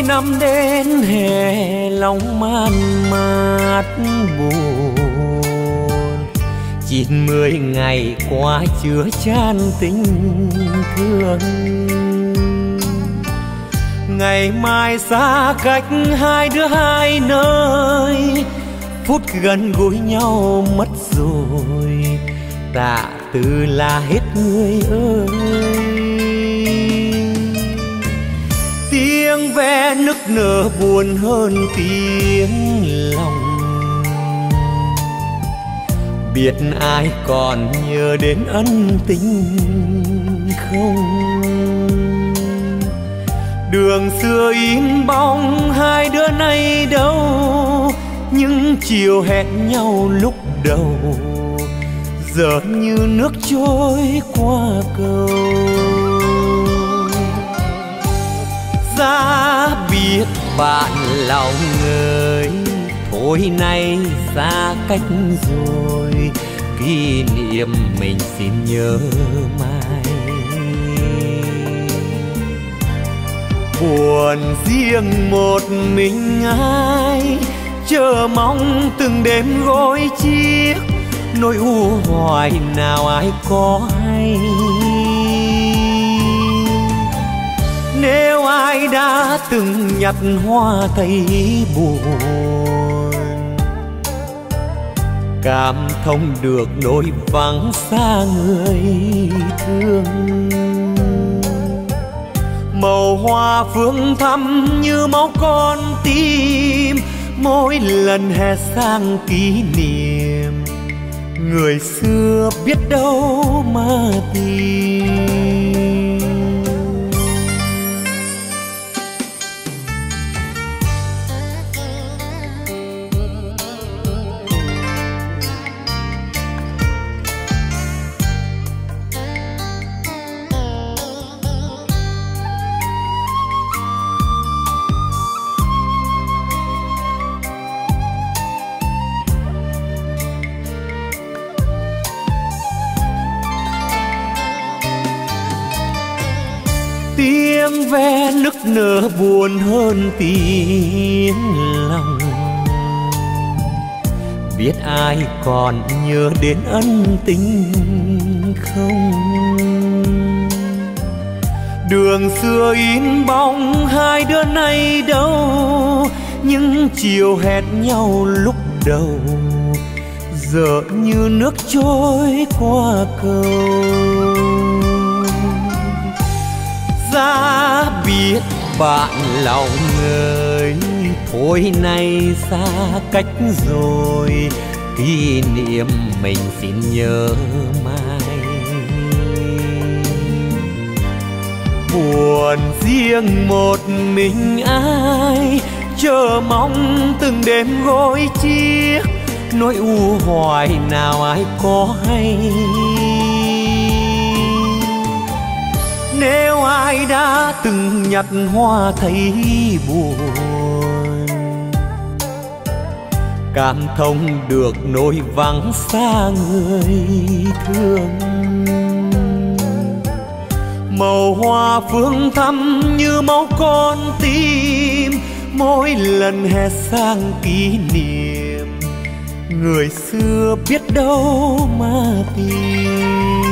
năm đến hè lòng man mát buồn, 90 ngày qua chứa chan tình thương. Ngày mai xa cách hai đứa hai nơi, phút gần gũi nhau mất rồi, tạ từ là hết người ơi. Tiếng ve nức nở buồn hơn tiếng lòng, biết ai còn nhớ đến ân tình không. Đường xưa in bóng hai đứa nay đâu, những chiều hẹn nhau lúc đầu giờ như nước trôi qua cầu. Giá biết bạn lòng ơi, thôi nay xa cách rồi, kỷ niệm mình xin nhớ mãi. Buồn riêng một mình ai, chờ mong từng đêm gối chiếc, nỗi u hoài nào ai có hay. Nếu ai đã từng nhặt hoa thấy buồn, cảm thông được nỗi vắng xa người thương. Màu hoa phương thắm như máu con tim, mỗi lần hè sang kỷ niệm, người xưa biết đâu mà tìm. Tiếng ve nức nở buồn hơn tiếng lòng, biết ai còn nhớ đến ân tình không. Đường xưa in bóng hai đứa nay đâu, những chiều hẹn nhau lúc đầu giờ như nước trôi qua cầu. Giá biết bạn lòng ơi, thôi nay xa cách rồi, kỷ niệm mình xin nhớ mãi. Buồn riêng một mình ai, chờ mong từng đêm gối chiếc, nỗi u hoài nào ai có hay. Nếu ai đã từng nhặt hoa thấy buồn, cảm thông được nỗi vắng xa người thương. Màu hoa phương thắm như máu con tim, mỗi lần hè sang kỷ niệm, người xưa biết đâu mà tìm.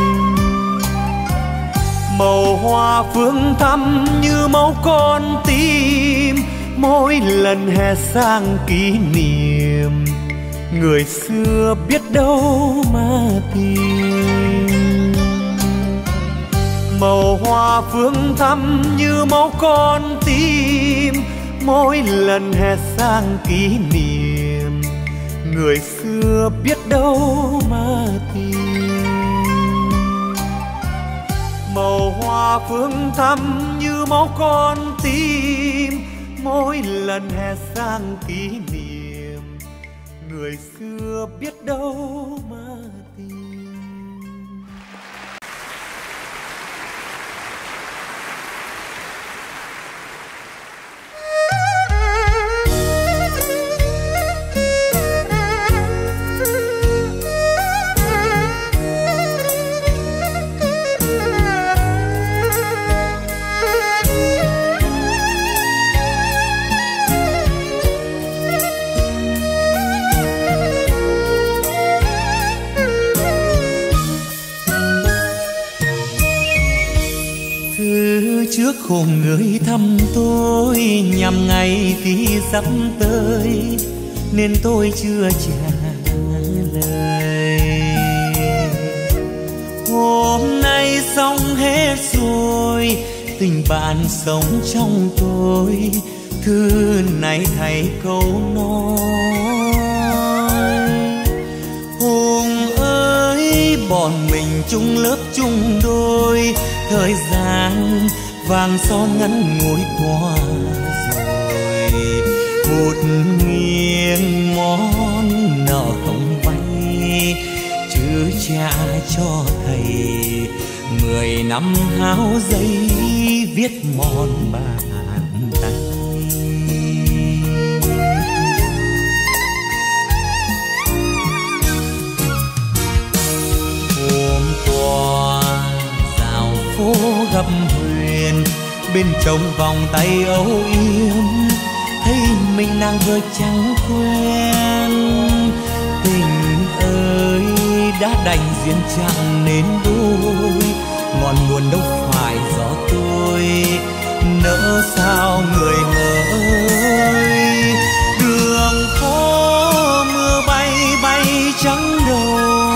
Màu hoa phương thắm như máu con tim, mỗi lần hè sang kỷ niệm, người xưa biết đâu mà tìm. Màu hoa phương thắm như máu con tim, mỗi lần hè sang kỷ niệm, người xưa biết đâu mà tìm. Màu hoa phương thắm như máu con tim, mỗi lần hè sang kỷ niệm, người xưa biết đâu mà tìm. ước hồn người thăm tôi nhằm ngày thì sắp tới nên tôi chưa trả lời. Hôm nay xong hết rồi, tình bạn sống trong tôi, thư này thay câu nói. Hùng ơi, bọn mình chung lớp chung đôi, thời gian vàng son ngắn ngủi qua rồi. Một nghiêng món nợ không vay, chứ trả cho thầy 10 năm háo giấy viết mòn bàn tay. Hôm qua dạo phố gặp Huyền, bên trong vòng tay âu yếm, thấy mình nàng vợ chẳng quen. Tình ơi đã đành duyên chẳng nên đôi, ngọn nguồn đâu phải do tôi, nỡ sao người hỡi. Đường phố mưa bay bay trắng đầu,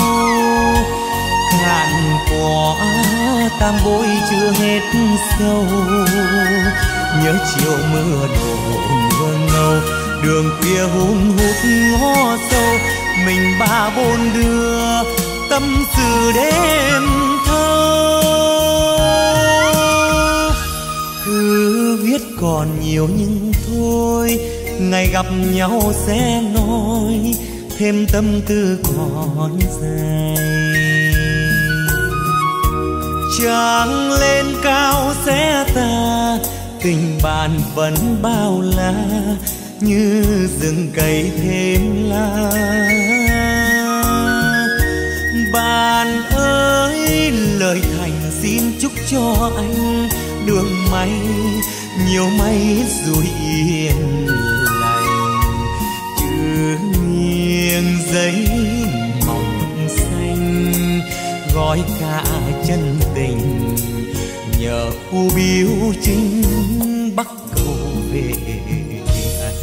cạn quả tam bối chưa hết sâu. Nhớ chiều mưa đổ mưa ngâu, đường khuya hun hút ngõ sâu, mình ba bốn đưa tâm sự đêm thâu. Thư viết còn nhiều nhưng thôi, ngày gặp nhau sẽ nói thêm tâm tư còn dài. Trăng lên cao sẽ tà, tình bạn vẫn bao la, như rừng cây thêm lá. Bạn ơi, lời thành xin chúc cho anh đường may nhiều may rồi yên lành. Chữ nghiêng giấy mỏng xanh, gói cả chân tình, nhờ khu biếu chính bắc cầu về anh.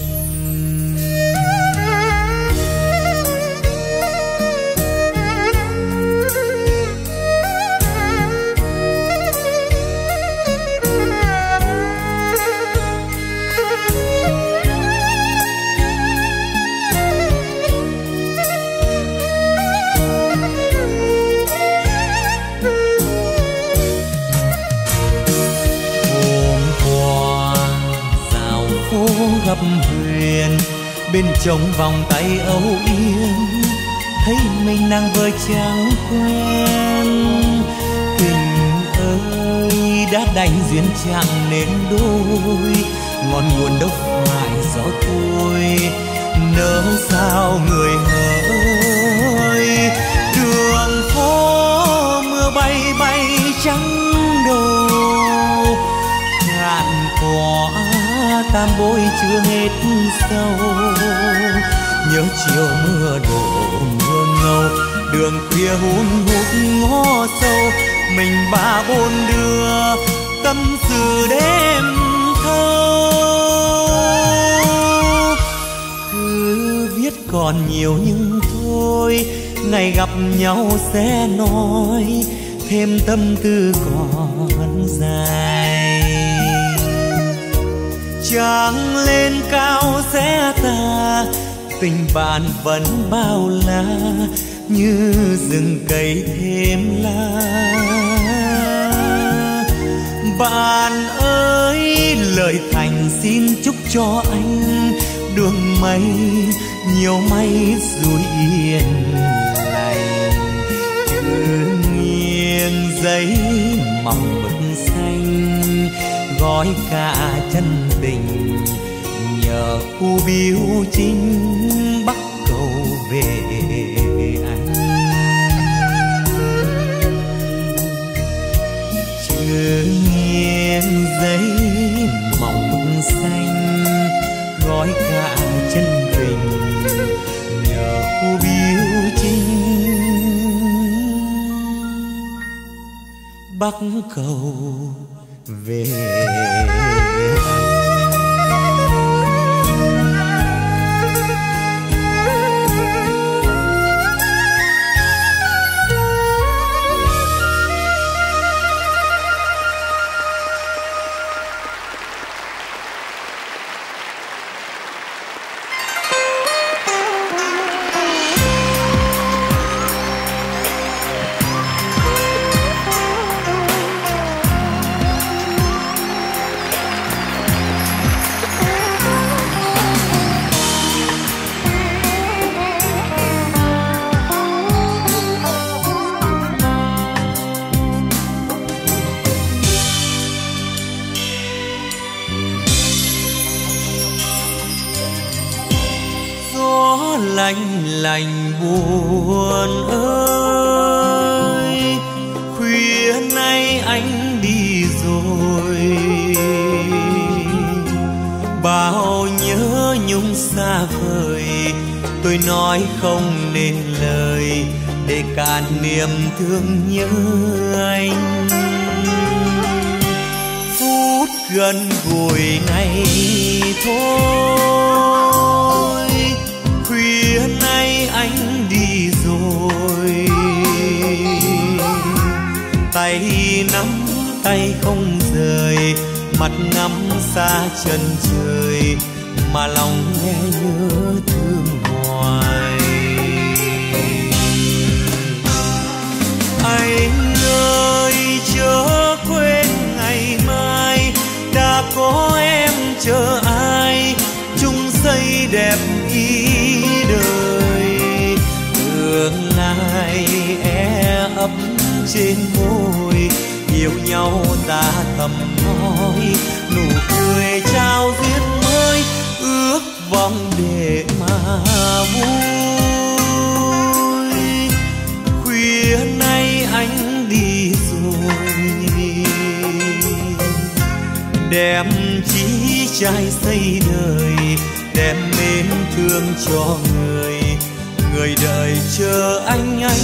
Gặp Huyền, bên trong vòng tay âu yếm, thấy mình nàng vợ chẳng quen. Tình ơi đã đành duyên chẳng nên đôi, ngọn nguồn đâu phải do tôi, nỡ sao người hỡi. Đường phố mưa bay bay trắng đầu, cạn quả tam bối chưa hết sâu. Nhớ chiều mưa đổ mưa ngâu, đường khuya hun hút ngõ sâu, mình ba bốn đưa tâm sự đêm thâu. Thư viết còn nhiều nhưng thôi, ngày gặp nhau sẽ nói thêm tâm tư còn dài. Trăng lên cao sẽ tà, tình bạn vẫn bao la, như rừng cây thêm lá. Bạn ơi, lời thành xin chúc cho anh đường mây nhiều may rồi yên lành. Chữ nghiêng giấy mỏng mực xanh, gói cả chân tình, nhờ khu biếu chính bắc cầu về anh. Chữ nghiêng giấy mỏng mực xanh, gói cả chân tình, nhờ khu biếu chính bắc cầu về. Lạnh buồn ơi, khuya nay anh đi rồi, bao nhớ nhung xa vời, tôi nói không nên lời để cạn niềm thương nhớ anh. Phút gần gũi này thôi, khuya nay anh đi rồi, tay nắm tay không rời, mặt ngắm xa chân trời mà lòng nghe nhớ thương hoài. Anh ơi chớ quên ngày mai, đã có em chờ ai, chung xây đẹp ý đời. Tương lai e ấp trên môi, yêu nhau ta thầm nói, nụ cười trao duyên mới, ước vọng để mà vui. Khuya nay anh đi rồi, đem chí trai xây đời, đem mến thương cho người, người đợi chờ anh ơi.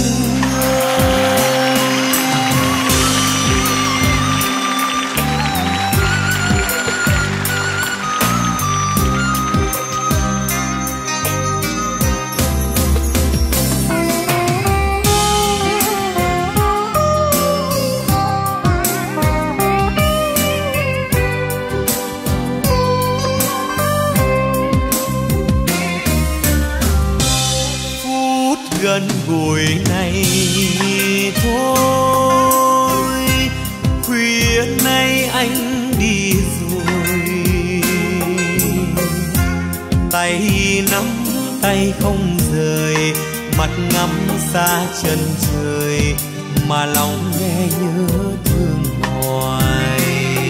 Gần gũi này thôi, khuya nay anh đi rồi, tay nắm tay không rời, mặt ngắm xa chân trời mà lòng nghe nhớ thương hoài.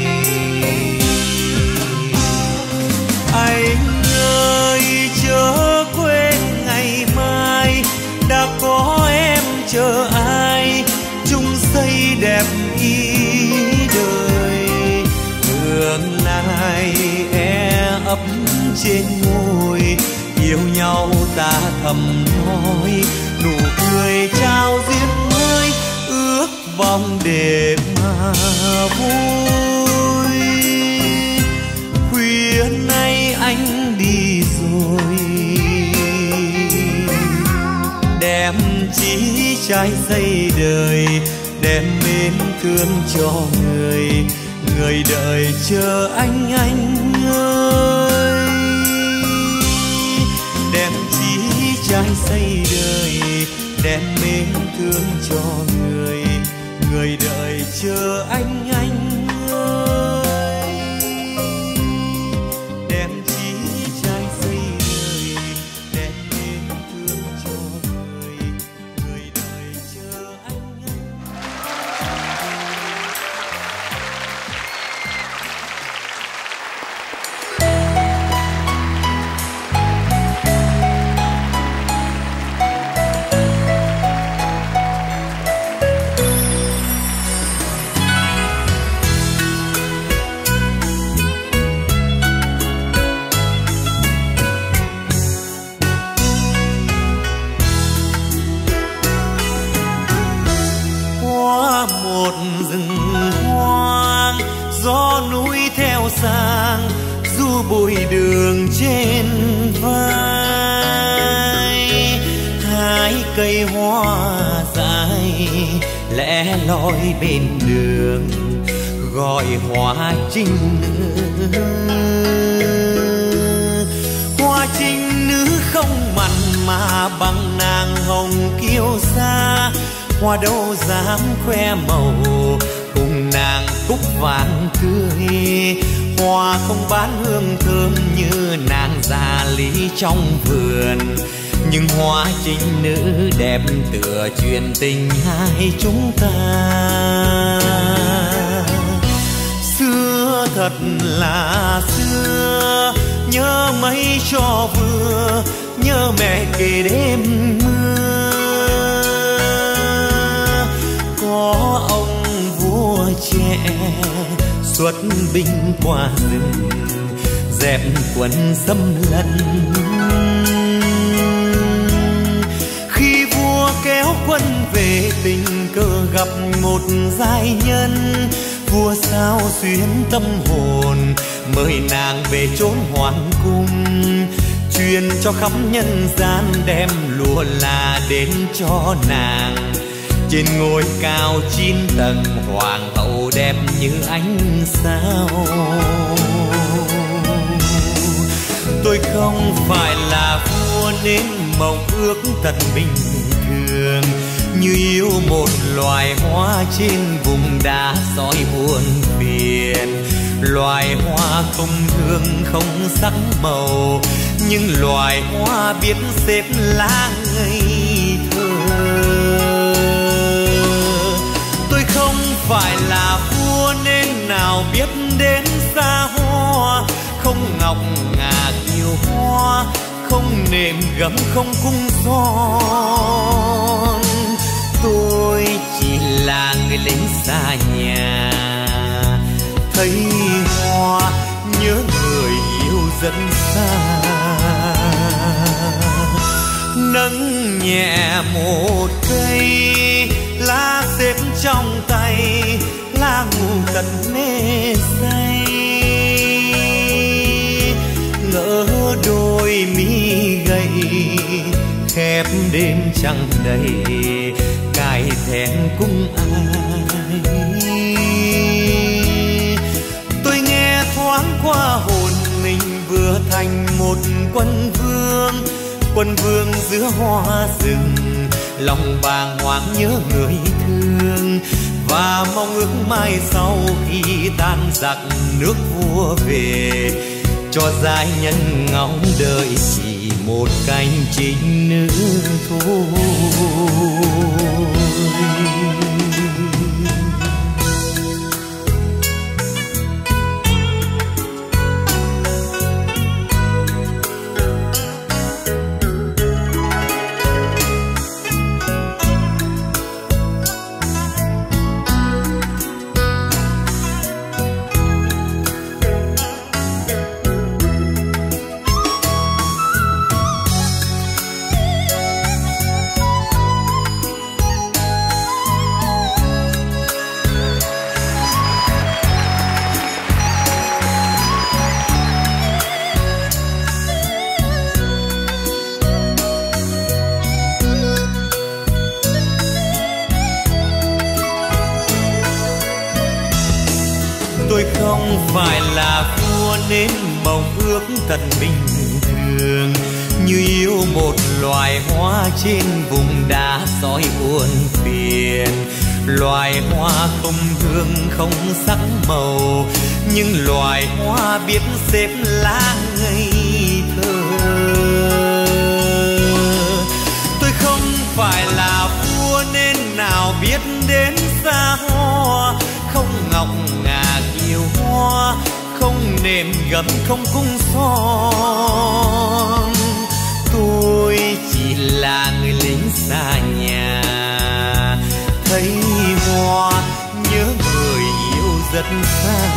Anh ơi chớ quên ngày mai, đã có em chờ ai, chung xây đẹp ý đời. Tương lai e ấp trên môi, yêu nhau ta thầm nói, nụ cười trao duyên mới, ước vọng để mà vui. Khuya nay anh đi rồi, đem chí trai xây đời, đem mến thương cho người, người đợi chờ anh ơi. Đem chí trai xây đời, đem mến thương cho người, người đợi chờ anh ơi. Đem chí trai xây đời, đem mến thương cho người, người đợi chờ anh ơi. cây hoa dài lẻ loi bên đường gọi hoa trinh nữ. Hoa trinh nữ không mặn mà bằng nàng hồng kiêu sa, hoa đâu dám khoe màu cùng nàng cúc vàng tươi. Hoa không bán hương thơm như nàng già lý trong vườn, nhưng hoa trinh nữ đẹp tựa chuyện tình hai chúng ta. Xưa thật là xưa, nhớ mấy cho vừa, nhớ mẹ kể đêm mưa. Có ông vua trẻ xuất binh qua rừng, dẹp quân xâm lấn. Khi vua kéo quân về tình cờ gặp một giai nhân, vua sao xuyến tâm hồn mời nàng về chốn hoàng cung, truyền cho khắp nhân gian đem lụa là đến cho nàng. Trên ngôi cao 9 tầng hoàng hậu đẹp như ánh sao. Tôi không phải là vua nên mong ước thật bình thường, như yêu một loài hoa trên vùng đá sỏi buồn phiền. Loài hoa không hương không sắc màu, nhưng loài hoa biết xếp lá ngây thơ. Tôi không phải là vua nên nào biết đến xa hoa, không ngọc ngà kiều hoa, không nệm gấm không cung son. Tôi chỉ là người lính xa nhà, thấy hoa nhớ người yêu rất xa. Nâng nhẹ một cây lá xếp trong tay, lá ngủ tận mê say. Ngỡ đôi mi gầy khép đêm trăng đầy, cài thẹn cung ai. Tôi nghe thoáng qua hồn mình vừa thành một quân vương, quân vương giữa hoa rừng, lòng bàng hoàng nhớ người thương và mong ước mai sau khi tan giặc nước vua về, cho giai nhân ngóng đợi chỉ một cánh trinh nữ thôi. Tôi không phải là vua nên mong ước thật bình thường, như yêu một loài hoa trên vùng đá sỏi buồn phiền. Loài hoa không hương không sắc màu, nhưng loài hoa biết xếp lá ngây thơ. Tôi không phải là vua nên nào biết đến xa hoa, không ngọc ngà kiều hoa, không nệm gấm không cung son. Tôi chỉ là người lính xa nhà, thấy hoa nhớ người yêu rất xa.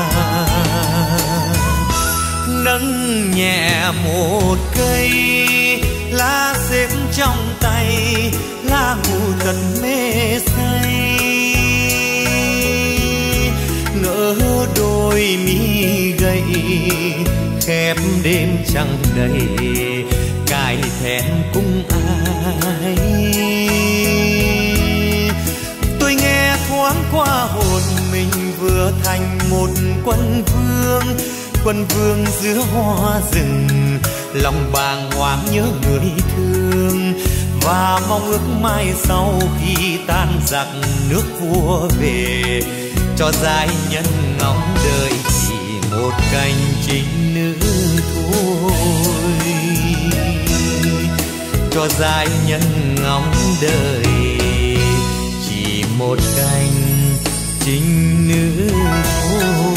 Nâng nhẹ một cây lá xếp trong tay, lá ngủ thật mê say. Ngỡ đôi mi gầy khép đêm trăng đầy, cài thẹn cung ai. dài. Tôi nghe thoáng qua hồn mình vừa thành một quân vương giữa hoa rừng, lòng bàng hoàng nhớ người thương và mong ước mai sau khi tan giặc nước vua về, cho giai nhân ngóng đời chỉ một cành trinh nữ thôi, cho giai nhân ngóng đời chỉ một cành trinh nữ thôi.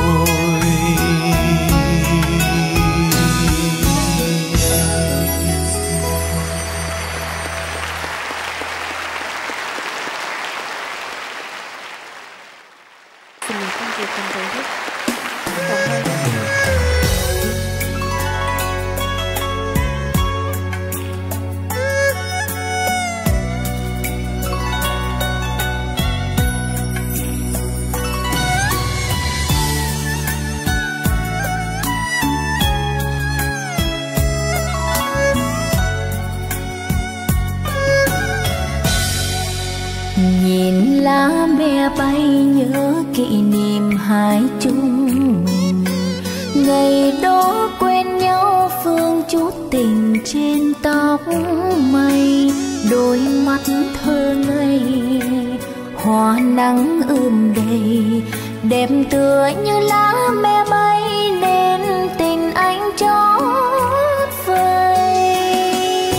Nhìn lá me bay nhớ kỷ niệm hai chúng mình, ngày đó quen nhau phương chút tình trên tóc mây, đôi mắt thơ ngây hoa nắng ươm đầy, đẹp tựa như lá me bay nên tình anh chót vơi.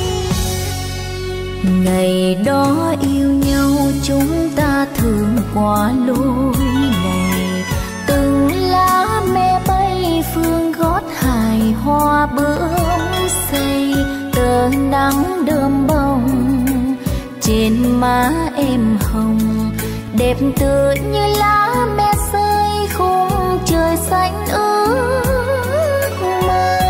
Ngày đó yêu nhau chúng ta thường qua lối này, từng lá me bay phương gót hài hoa bướm xây, tờ nắng đơm bông trên má em hồng, đẹp tựa như lá me rơi khung trời xanh ước mơ.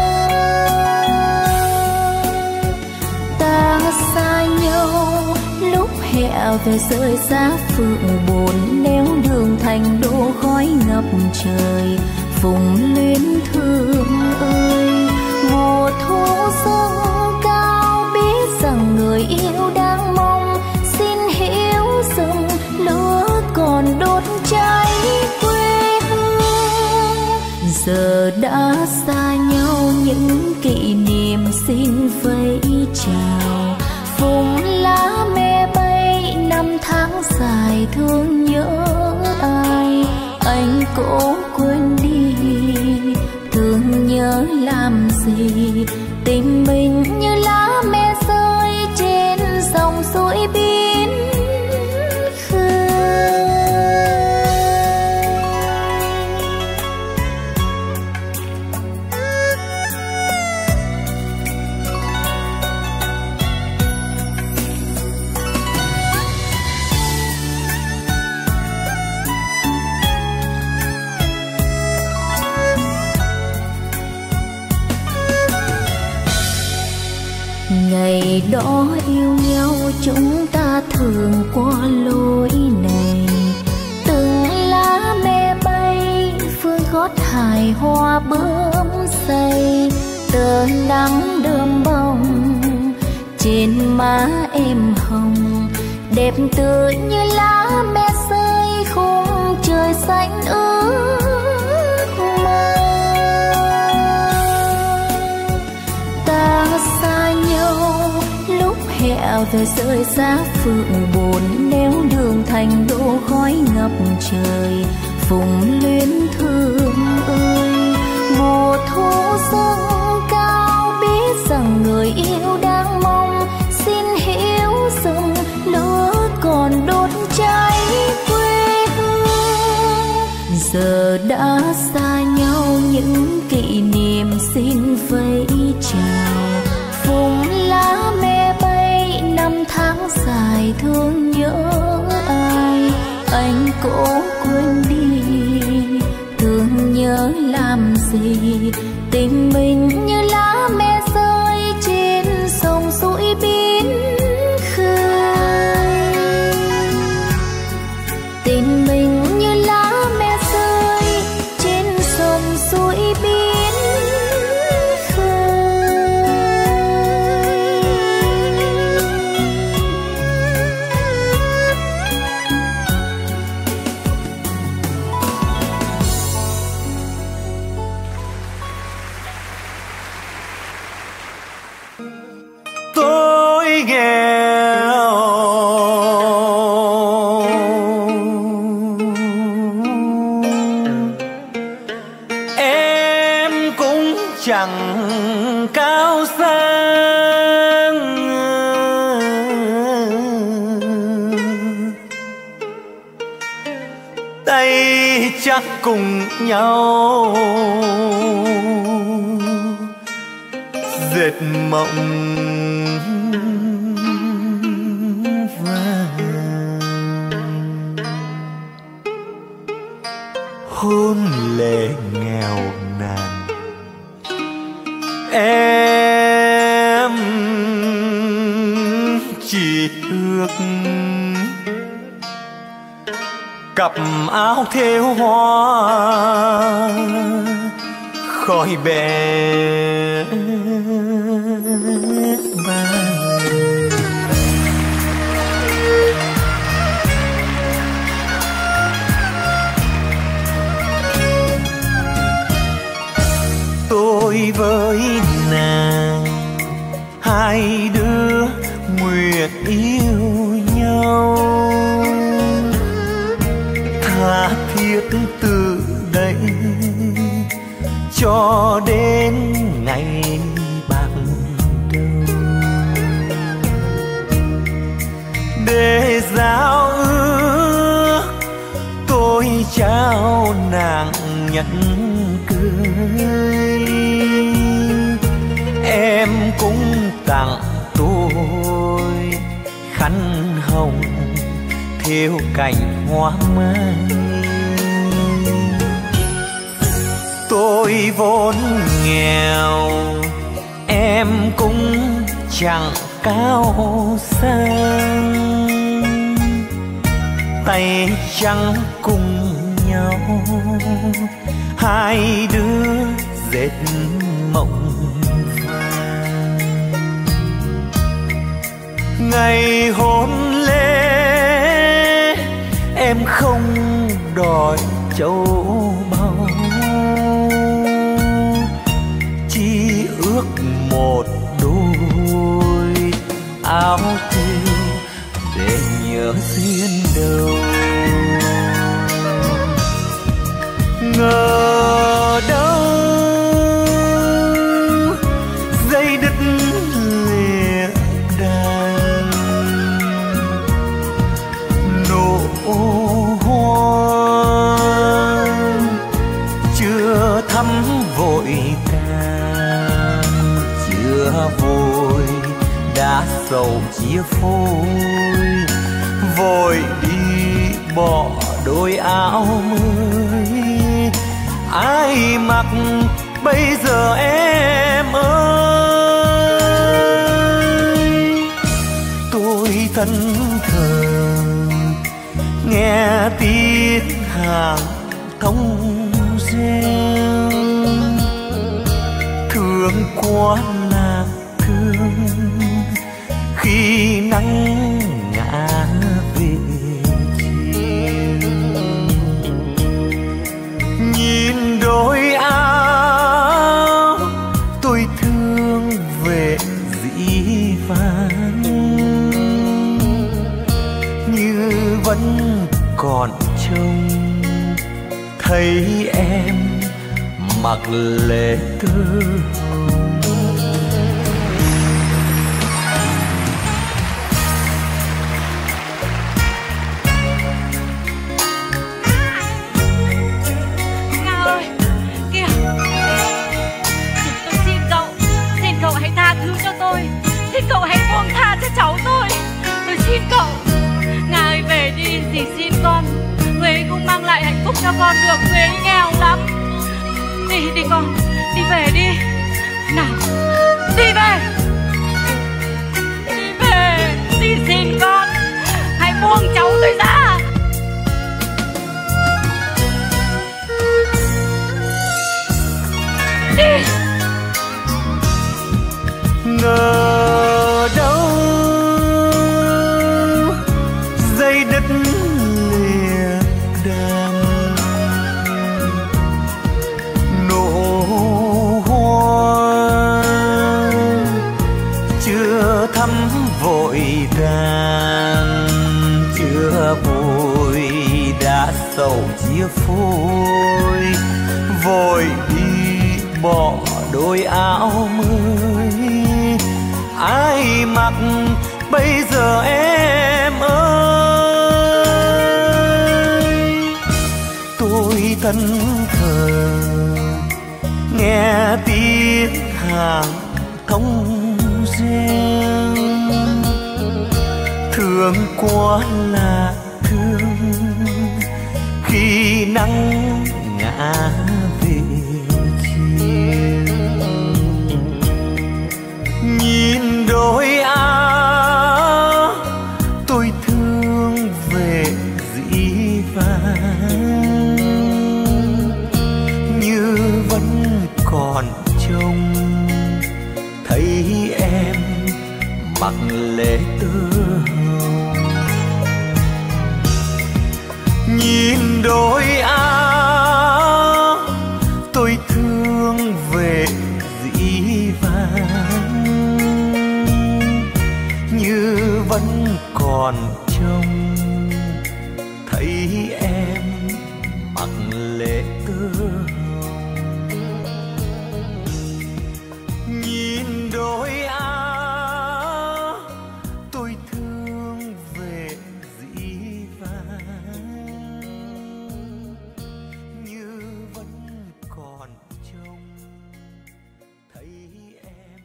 Ta xa nhau lúc hè về rơi giá phượng buồn, nếu đường thành đô khói ngập trời, phùng luyến thương ơi. Mùa thu dâng cao biết rằng người yêu đang mong, xin hiểu rằng lửa còn đốt cháy quê hương. Giờ đã xa nhau những kỷ niệm xin vẫy chào, vùng lá me bay năm tháng dài thương nhớ ai, anh cố quên đi thương nhớ làm gì, tình mình như lá me rơi trên dòng suối biến khơi. Ngày đó yêu nhau chúng ta thường qua lối này, từng lá me bay phương gót hài hoa bướm xây, tờ nắng đơm bông trên má em hồng, đẹp tựa như lá me rơi khung trời xanh ước mơ. Ta xa nhau lúc hè về rơi giá phượng buồn, nếu đường thành đô khói ngập trời, phùng luyến thương ơi. Mùa thu dâng cao biết rằng người yêu đang mong, xin hiểu rằng lửa còn đốt cháy quê hương. Giờ đã xa nhau những kỷ niệm xin vẫy chào, vùng lá me bay năm tháng dài thương nhớ ai, anh cố quên đi thương nhớ làm gì, tình mình như lá me rơi trên sông suối biến khơi. Tình mình như lá me rơi trên sông suối biến khơi. nỗi nghèo. Em cũng chẳng cao sang, tay chắc cùng nhau dệt mộng vàng. Hôn lệ nghèo nàn em chỉ ước cặp áo thêu hoa khói bé vàng. Tôi với nàng hai đứa nguyện yêu nhau, tha thiết từ đây cho đến ngày bạc đầu. Để giao ước tôi trao nàng nhẫn cưới, em cũng tặng tôi khăn hồng thêu cành hoa mai. Tôi vốn nghèo em cũng chẳng cao sang, tay trắng cùng nhau hai đứa dệt mộng vàng. Ngày hôn lễ em không đòi châu báu, chỉ ước một đôi áo thêu để nhớ duyên đầu. Ngờ đâu dây đứt lìa đàn, nụ hoa chưa thắm vội càng, chưa vội đã sầu chia phôi, vội đi bỏ đôi áo mới ai mặc bây giờ em ơi. Tôi thân thờ nghe tiếng hàng thông reo, thương quá nàng thương khi nắng ngã về chiều. Nhìn đôi áo tôi thương về dĩ vãng, như vẫn còn trông thấy em mặc lễ tơ hồng. Xin cậu hãy buông tha cho cháu tôi xin cậu. Ngà ơi về đi, dì xin con. Người ấy cũng mang lại hạnh phúc cho con được, người ấy nghèo lắm. Đi con, đi về đi. Nào, đi về. Đi về, dì xin con. Hãy buông cháu tôi ra. Đi. Ngờ đâu dây đất lìa đàn, nụ hoa vội vàng chưa vui đã sầu chia phôi, vội đi bỏ đôi áo mới ai mặc bây giờ em ơi. Tôi thẫn thờ nghe tiếng hàng thông reo, thương quá là thương khi nắng ngã về chiều. Nhìn đôi áo tôi thương về dĩ vãng, như vẫn còn trông thấy em mặc lễ tơ hồng. Nhìn đôi áo tôi thương về dĩ vãng, như vẫn còn trông thấy em mặc lễ tơ hồng. Nhìn đôi áo tôi thương về dĩ vãng, như vẫn còn trông thấy em.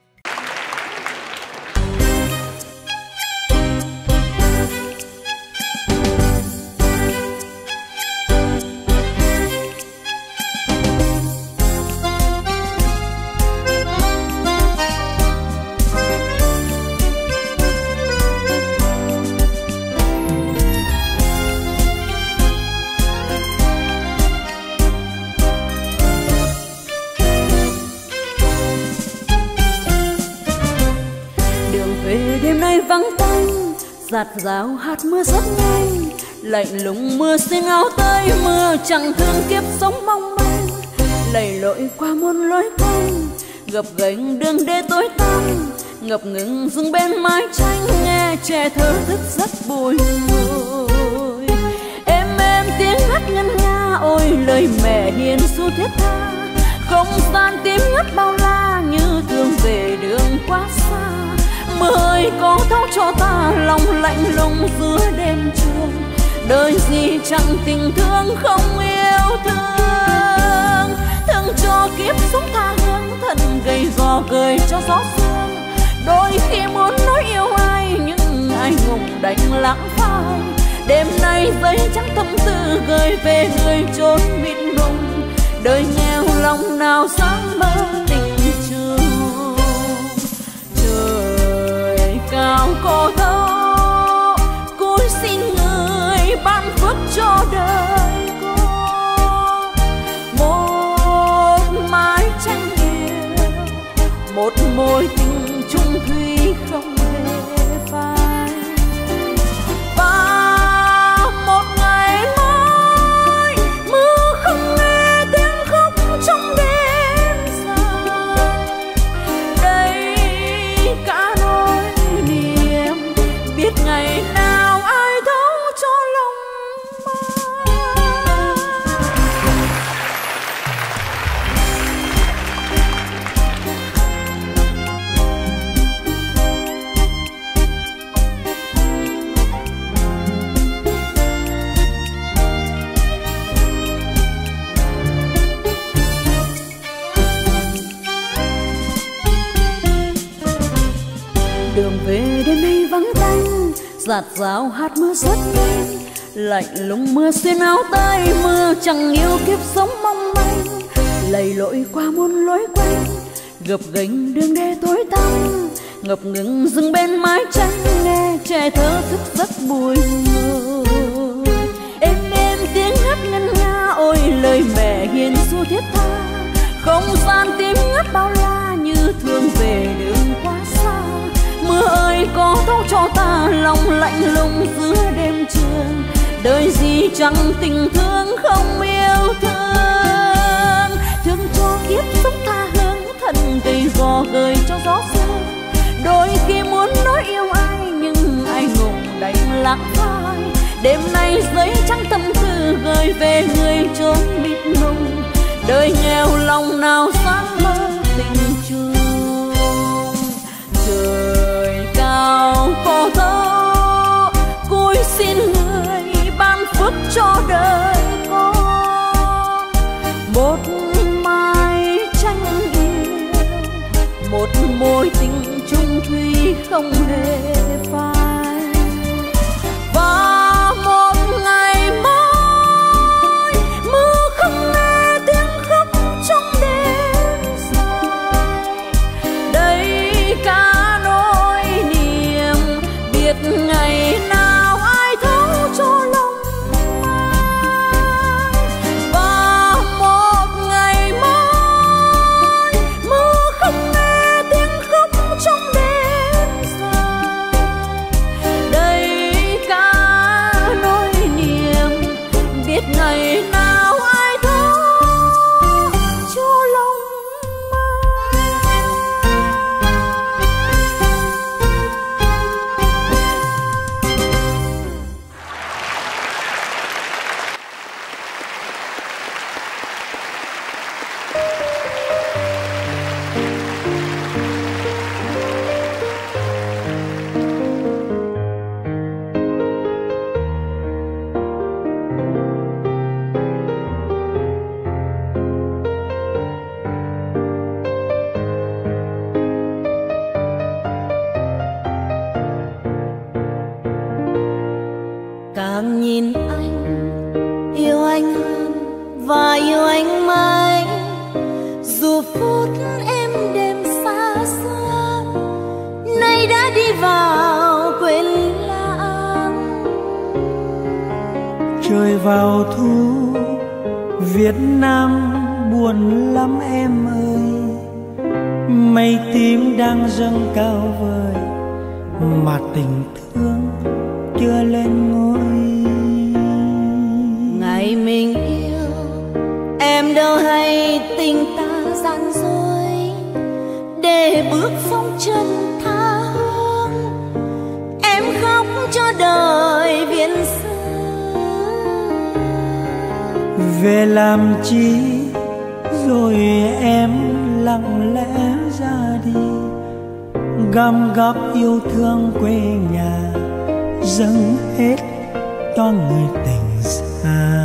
Vắng tanh giạt rào hạt mưa rất nhanh, lạnh lùng mưa xuyên áo tới mưa chẳng thương kiếp sống mong manh, lầy lội qua muôn lối quanh gập ghềnh đường đê tối tăm, ngập ngừng dừng bên mái tranh nghe trẻ thơ thức giấc bùi ngùi. Êm tiếng hát ngân nga ôi lời mẹ hiền ru thiết tha, không gian tím ngắt bao la như thương về đường quá xa. Mưa ơi có thấu cho ta lòng lạnh lùng giữa đêm trường, đời gì chẳng tình thương không yêu thương. Thương cho kiếp sống tha hương thân gầy gò cười cho gió sương, đôi khi muốn nói yêu ai nhưng ai ngùng đành lãng phai. Đêm nay giấy trắng tâm tư gửi về người chốn mịt mùng, đời nghèo lòng nào dám mơ tình trường. Cao có thấu cúi xin người ban phước cho đời con, một mái tranh yêu, một mối tình chung thủy không hề phai. Và một ngày mai mưa không nghe tiếng khóc trong đêm dài, đây cả nỗi niềm biết ngày nào ai thấu cho lòng đường về đêm nay vắng tanh giạt rào hạt mưa rất nhanh, lạnh lùng mưa xuyên áo tới mưa chẳng yêu kiếp sống mong manh, lầy lội qua muôn lối quanh gập ghềnh đường đê tối tăm, ngập ngừng dừng bên mái tranh nghe trẻ thơ thức giấc bùi ngùi. Êm tiếng hát ngân nga ôi lời mẹ hiền ru thiết tha, không gian tím ngắt bao la như thương về đường quá xa. Mưa ơi có thấu cho ta lòng lạnh lùng giữa đêm trường, đời gì chẳng tình thương không yêu thương. Thương cho kiếp sống tha hương thân gầy gò gửi cho gió sương, đôi khi muốn nói yêu Đêm nay giấy trắng tâm tư gửi về người chốn mịt mùng, đời nghèo lòng nào dám mơ tình chung. Trời cao có thấu cúi xin người ban phước cho đời con, một mai tranh yêu, một mối tình chung thủy không hề phai. Và một ngày mai mưa không nghe tiếng khóc trong đêm dài, đây cả nỗi niềm biết ngày nào ai thấu cho lòng ai. Và một ngày mai mưa không nghe tiếng khóc trong đêm dài, đây cả nỗi niềm biết ngày nào ai thấu cho lòng càng nhìn anh, yêu anh hơn và yêu anh mãi. Dù phút em đêm xa xưa, nay đã đi vào quên lãng. Trời vào thu Việt Nam buồn lắm em ơi, mây tím đang dâng cao vời mà tình thương chưa lên ngôi. Ngày mình yêu em đâu hay tình ta gian dối, để bước phong trần tha hương em khóc cho đời viễn xứ. Về làm chi rồi em lặng lẽ ra đi, gom góp yêu thương quê nhà dâng hết cho người tình xa.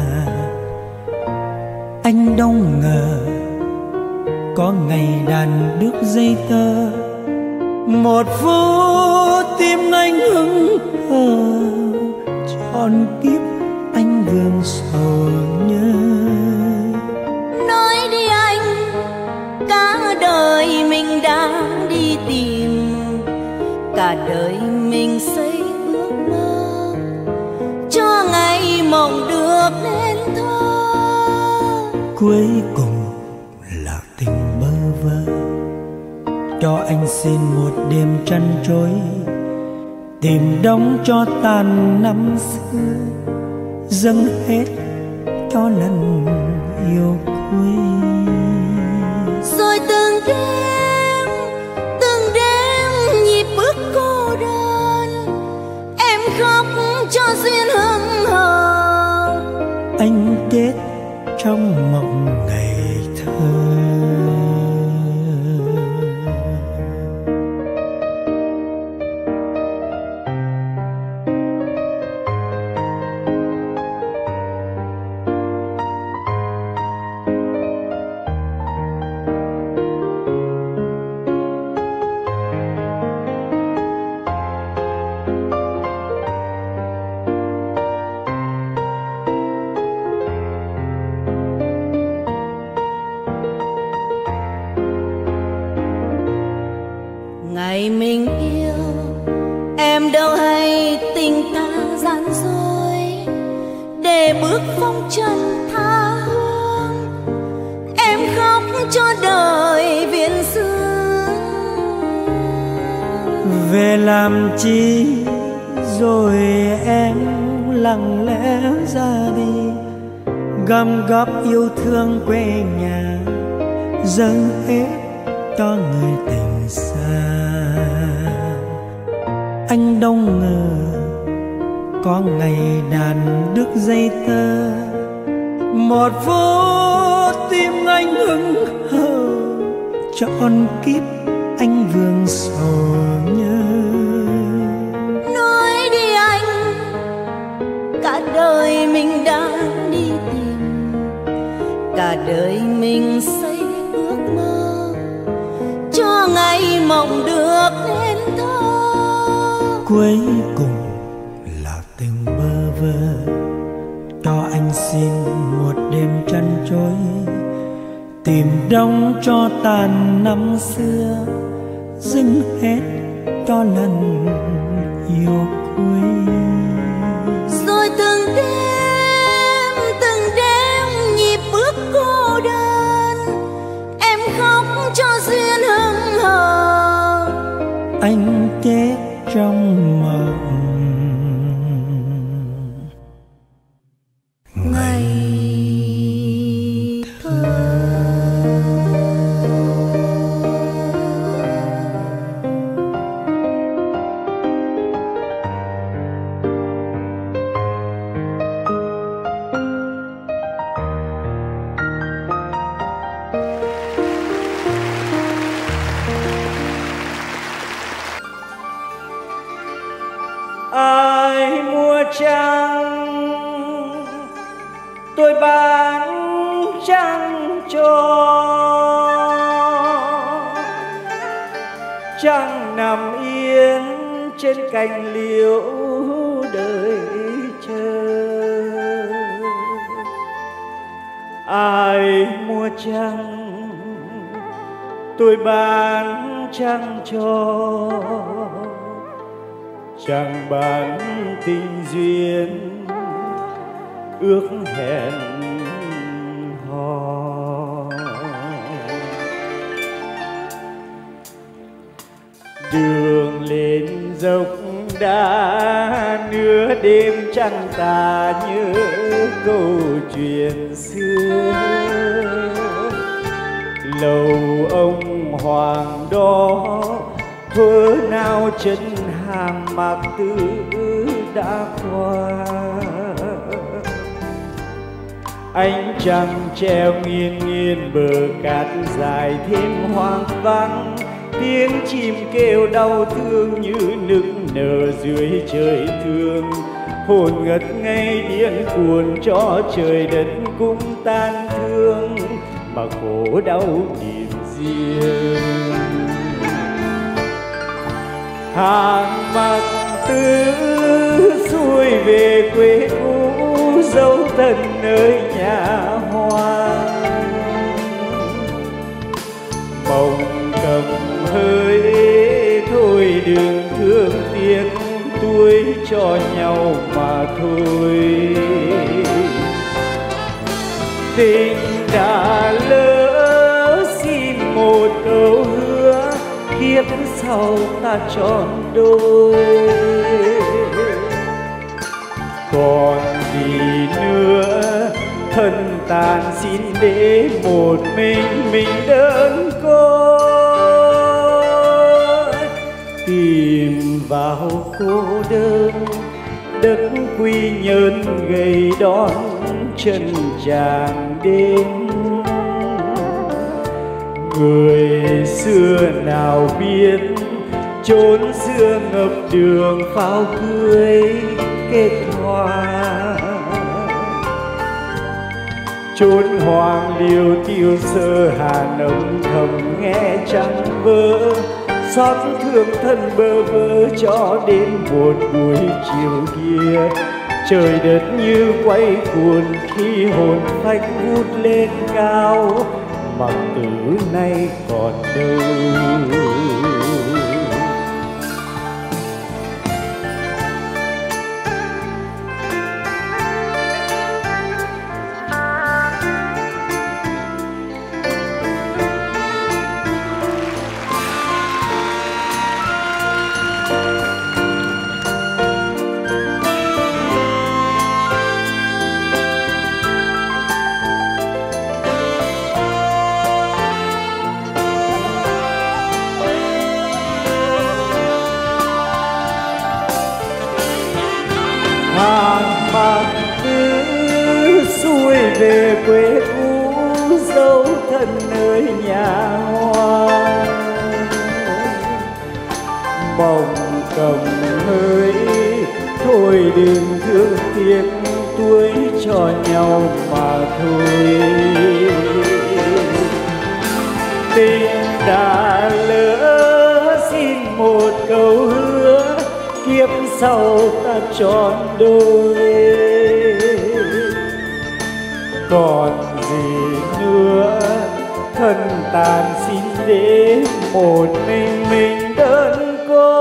Anh đâu ngờ có ngày đàn đứt dây tơ, một phút tim anh hững hờ, trọn kiếp anh vương sầu nhớ. Nói đi anh, cả đời mình đã đi tìm, cả đời mình xây ước mơ cho ngày mộng được nên thơ. Cuối cùng là tình bơ vơ, cho anh xin một đêm trăn trối, tìm đóng cho tàn năm xưa, dâng hết cho lần yêu cuối. Rồi từng đêm nhịp bước cô đơn, em khóc cho duyên hững hờ. Anh chết trong mộng ngày thơ. Ngày mình yêu em đâu hay tình ta gian dối, để bước phong trần tha hương em khóc cho đời viễn xứ. Về làm chi rồi em lặng lẽ ra đi, gom góp yêu thương quê nhà dâng hết cho người tình xa. Anh đâu ngờ có ngày đàn đứt dây tơ, một phút tim anh hững hờ, trọn kiếp anh vương sầu nhớ. Nói đi anh, cả đời mình đã đi tìm, cả đời mình xây ước mơ, cho ngày mộng được nên thơ. Cuối cùng là từng bơ vơ, cho anh xin một đêm chăn trối, tìm đông cho tàn năm xưa, dừng hết cho lần yêu cuối. Rồi từng đêm nhịp bước cô đơn, em khóc cho duyên hững hờ, anh chết trong mộng ngày thơ. Ai mua trăng tôi bán trăng cho, trăng nằm yên trên cành liễu đợi chờ. Ai mua trăng tôi bán trăng cho, chẳng bán tình duyên ước hẹn hò. Đường lên dốc đá nửa đêm trăng tà nhớ câu chuyện xưa. Lầu ông hoàng đó thuở nào chân hàng mạc tử đã qua. Ánh trăng treo nghiêng nghiêng bờ cát dài thêm hoang vắng, tiếng chim kêu đau thương như nức nở dưới trời thương. Hồn ngất ngây điên cuồng cho trời đất cũng tan thương, mà khổ đau niềm riêng. Hàng mặc tử xuôi về quê cũ, dấu thân nơi nhà hoang. Mộng cầm hơi thôi đừng thương tiếc, tuổi cho nhau mà thôi. Tình đã lỡ xin một câu hứa, kiếp sau ta tròn đôi. Còn gì nữa thân tàn xin để một mình đơn côi. Tìm vào cô đơn đất quy nhơn gầy đón chân chàng đến. Người xưa nào biết chốn xưa ngập đường pháo cưới kết hoa. Chốn hoàng liêu tiêu sơ Hà Nội thầm nghe trăng vỡ, xót thương thân bơ vơ cho đến một buổi chiều kia. Trời đất như quay cuồng khi hồn phách vút lên cao, mặc tử nay còn đâu. mang mang cứ xuôi về quê cũ dấu thân nơi nhà hoa. Mong cầm hơi thôi đừng thương tiếc tuổi cho nhau mà thôi. Tình đã lỡ xin một câu hứa kiếp sau ta tròn đôi. Còn gì nữa thân tàn xin đến một mình đơn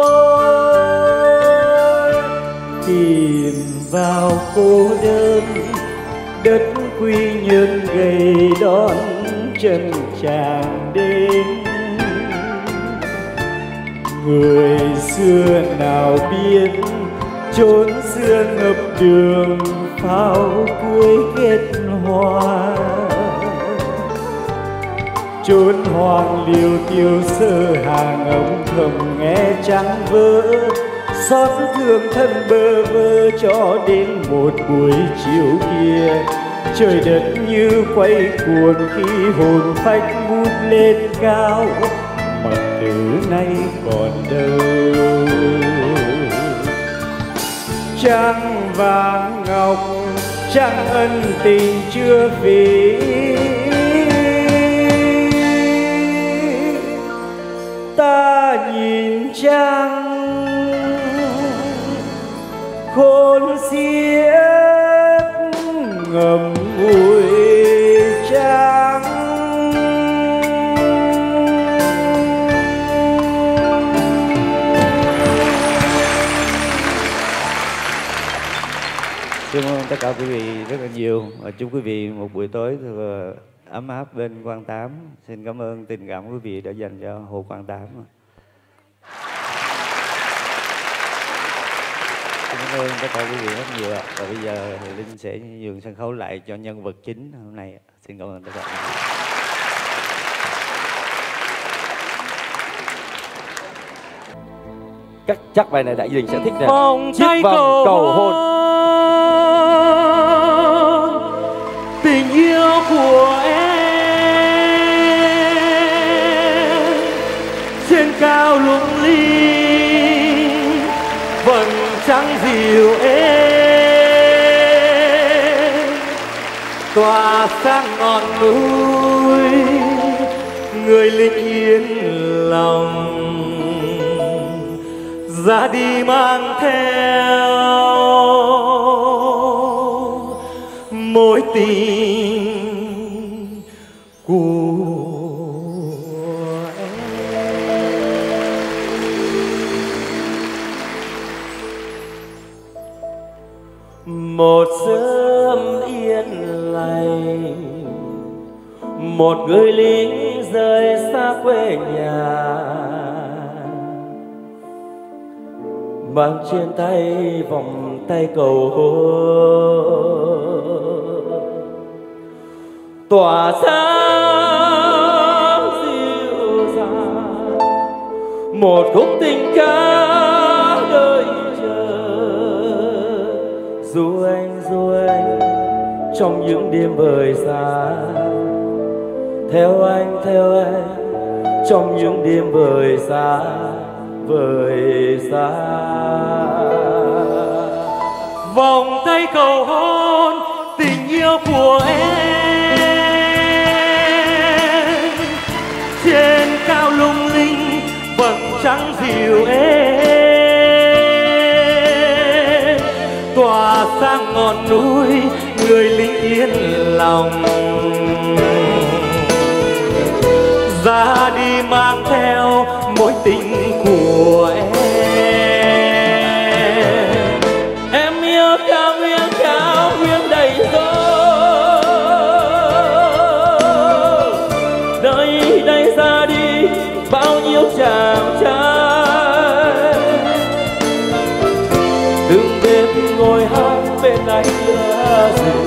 côi. Tìm vào cô đơn đất quy nhơn gầy đón chân chàng đến. Người xưa nào biết chốn xưa ngập đường pháo cưới kết hoa. Chốn hoang liêu tiêu sơ hàng ống thầm nghe trắng vỡ. Xót thương thân bơ vơ cho đến một buổi chiều kia. Trời đất như quay cuồng khi hồn phách vút lên cao. Mà từ nay còn đâu. Trăng vàng ngọc trăng ân tình chưa vì. Ta nhìn trăng khôn xiết ngầm ngùi trắng. Cảm ơn tất cả quý vị rất là nhiều. Chúc quý vị một buổi tối ấm áp bên Quang Tám. Xin cảm ơn tình cảm quý vị đã dành cho Hồ Quang Tám. Xin cảm ơn tất cả quý vị rất nhiều. Và bây giờ thì Linh sẽ nhường sân khấu lại cho nhân vật chính hôm nay. Xin cảm ơn tất cả quý vị. Chắc bài này đại gia đình sẽ thích nè. Chiếc vòng cầu hôn. Tình yêu của em trên cao lung linh vầng trăng dịu êm tỏa sáng ngọn núi. Người lính yên lòng ra đi mang theo mối tình của em. Một sớm yên lành một người lính rời xa quê nhà mang trên tay vòng tay cầu hôn tỏa sáng dịu dàng một khúc tình ca đời chờ du anh trong những đêm vời xa theo anh trong những đêm vời xa vòng tay cầu hôn tình yêu của em trên cao lung linh vầng trăng dịu êm tỏa sang ngọn núi người lính yên lòng ra đi mang theo mối tình của em. Em yêu cao huyên đầy gió nơi đây ra đi bao nhiêu chàng trai từng đêm ngồi hát bên anh lá rừng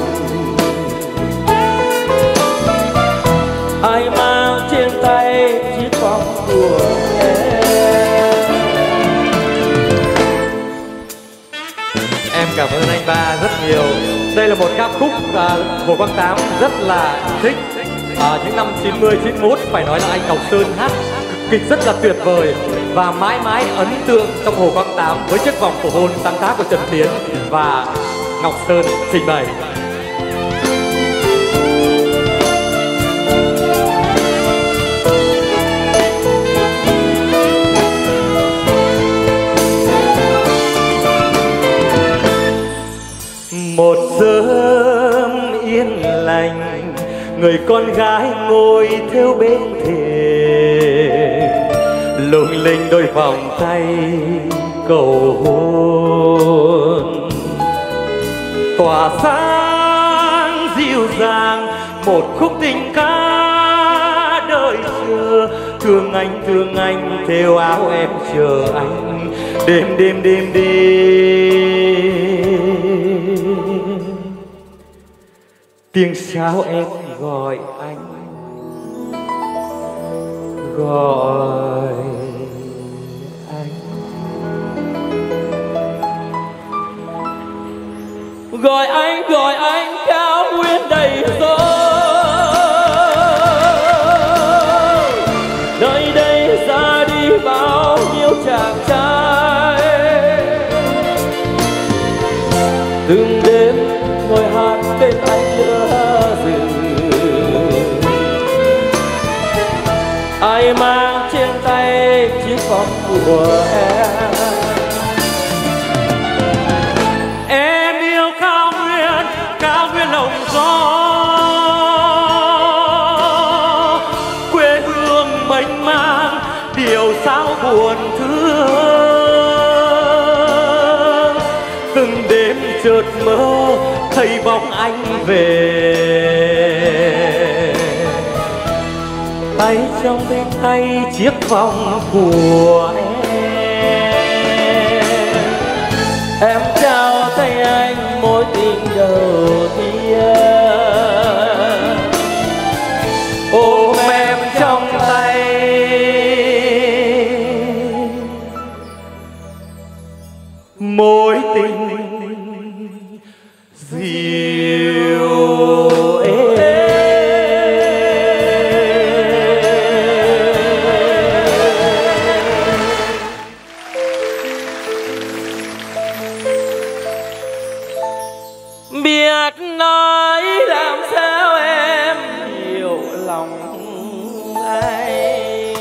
ai mang trên tay chiếc vòng của em cảm ơn anh Ba rất nhiều. Đây là một ca khúc Hồ Quang Tám rất là thích. Những năm 90, 91 phải nói là anh Ngọc Sơn hát kịch rất là tuyệt vời và mãi mãi ấn tượng trong Hồ Quang Tám với chiếc vòng cổ hôn sáng tác của Trần Tiến và Ngọc Sơn trình bày. Một sớm yên lành, người con gái ngồi theo bên thềm, lung linh đôi vòng tay cầu hôn. Tỏa sáng dịu dàng một khúc tình ca đợi chờ, thương anh theo áo em chờ anh đêm đêm đêm đêm. Tiếng sáo em gọi anh, gọi anh, gọi anh cao nguyên đầy gió. Nơi đây ra đi bao nhiêu chàng trai, từng đêm ngồi hát bên anh lửa rừng. Ai mang trên tay chiếc vòng của em yêu cao nguyên lộng gió, quê hương mênh mang điều sao buồn thương. Từng đêm chợt mơ thấy bóng anh về, tay trong tay chiếc vòng của em trao tay anh mối tình đầu tiên, ôm em trong tay. Mối tình dịu biết nói làm sao em hiểu lòng anh.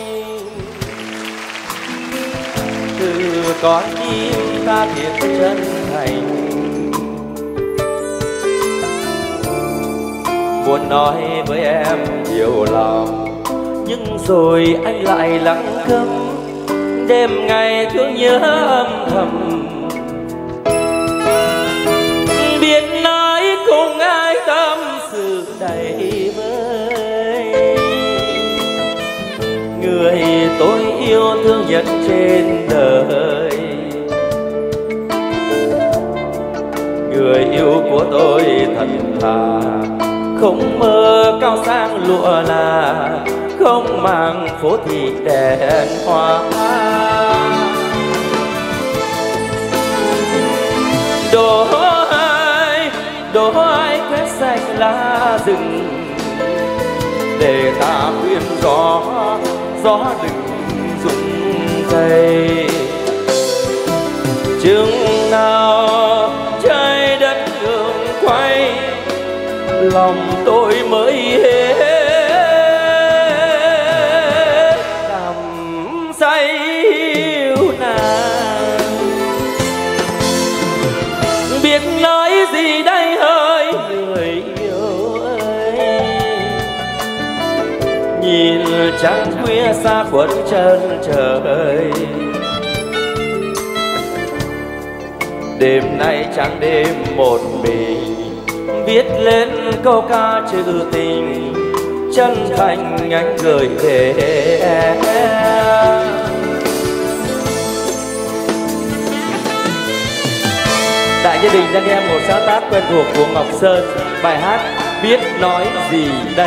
Từ con tim ta thiệt chân thành, muốn nói với em nhiều lòng, nhưng rồi anh lại lặng câm, đêm ngày thương nhớ âm thầm. Biết nói cùng ai tâm sự đầy vơi, người tôi yêu thương nhất trên đời, người yêu của tôi thật thà, không mơ cao sang lụa là, không mang phố thị đèn hoa. Đổ hai quét sạch lá rừng, để ta khuyên gió đừng rụng cây. Chừng nào trái đất ngừng quay, lòng tôi mới hết đắm say yêu nàng. Biết nói gì đây hỡi người yêu ơi, nhìn trăng khuya xa khuất chân trời. Đêm nay trắng đêm một mình, viết lên câu ca trữ tình, chân thành anh gửi về em. Đại gia đình đang nghe một sáng tác quen thuộc của Ngọc Sơn, bài hát Biết Nói Gì Đây.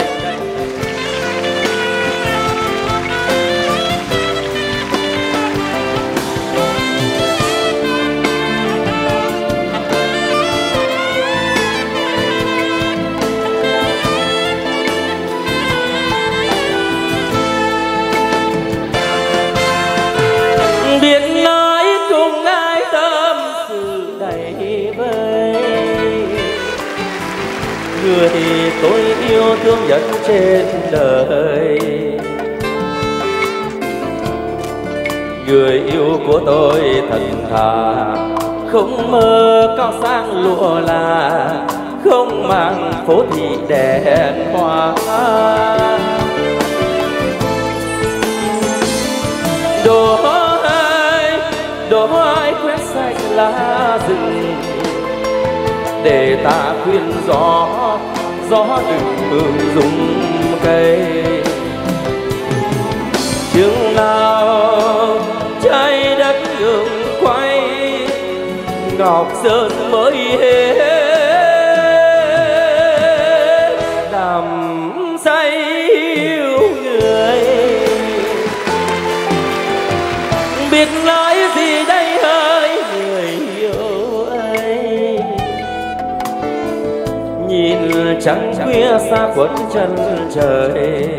tôi yêu thương nhất trên đời. Người yêu của tôi thật thà, không mơ cao sang lụa là, không mang phố thị đèn hoa. Đổ hai quét sạch lá rừng, để ta khuyên gió đừng rung cây. Chừng nào trái đất ngừng quay, Ngọc Sơn mới hết đắm say yêu người. Biết nói gì đây hỡi người yêu ấy, nhìn trăng khuya xa khuất chân trời.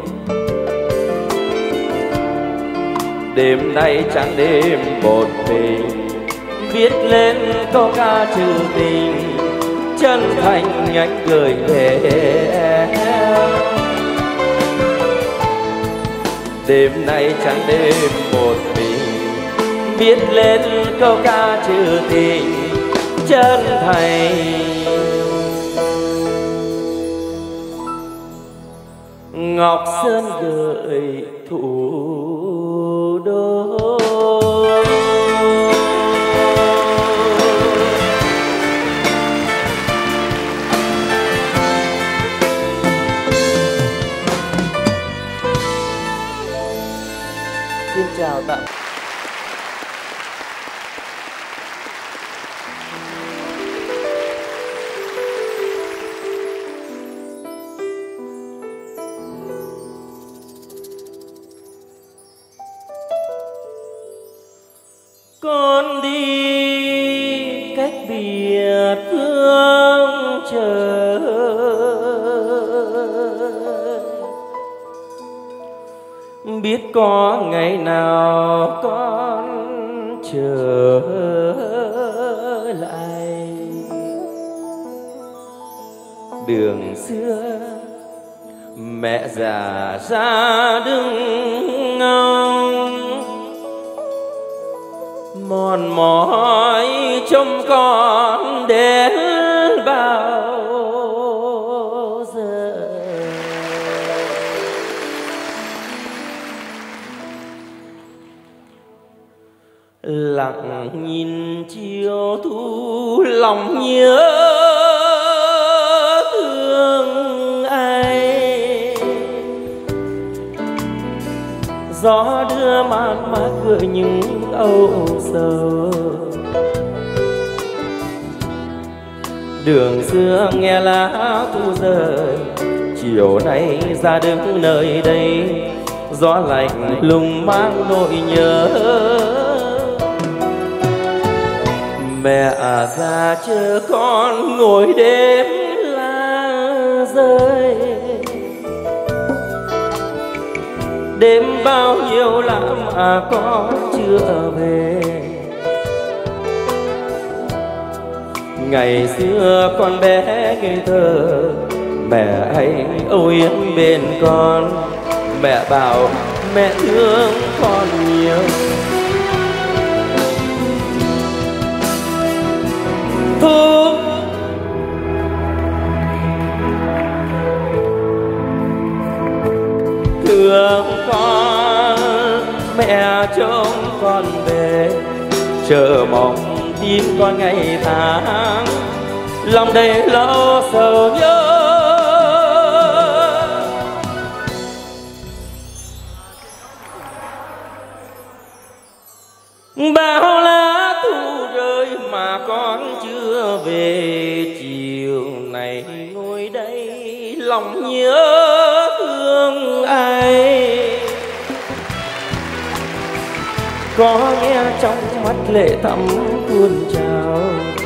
Đêm nay chẳng đêm một mình, viết lên câu ca trừ tình, chân thành anh gửi về em. Đêm nay chẳng đêm một mình, viết lên câu ca trừ tình, chân thành Ngọc Sơn gửi thủ đô. Xin chào tạm. Con đi cách biệt phương trời, biết có ngày nào con trở lại. Đường xưa mẹ già ra đứng ngóng, mòn mỏi trông con đến bao giờ. Lặng nhìn chiều thu lòng nhớ thương ai, gió đưa man mát gợi những âu sầu. Đường xưa nghe lá thu rơi, chiều nay ra đứng nơi đây, gió lạnh lùng mang nỗi nhớ. Mẹ già chờ con ngồi đêm lá rơi, đêm bao nhiêu lắm mà con chưa về. Ngày xưa con bé ngây thơ, mẹ anh âu yếm bên con, mẹ bảo mẹ thương con nhiều. Thu thương con, mẹ trông con về, chờ mong tin con ngày tháng, lòng đầy lâu sầu nhớ. Bao lá thu rơi mà con chưa về, chiều này ngồi đây lòng nhớ thương ai. Có nghe trong mắt lệ thắm tuôn trào,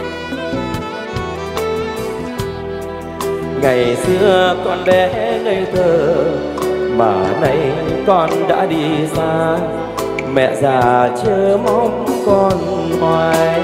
ngày xưa con bé ngây thơ mà nay con đã đi xa. Mẹ già chờ mong con hoài,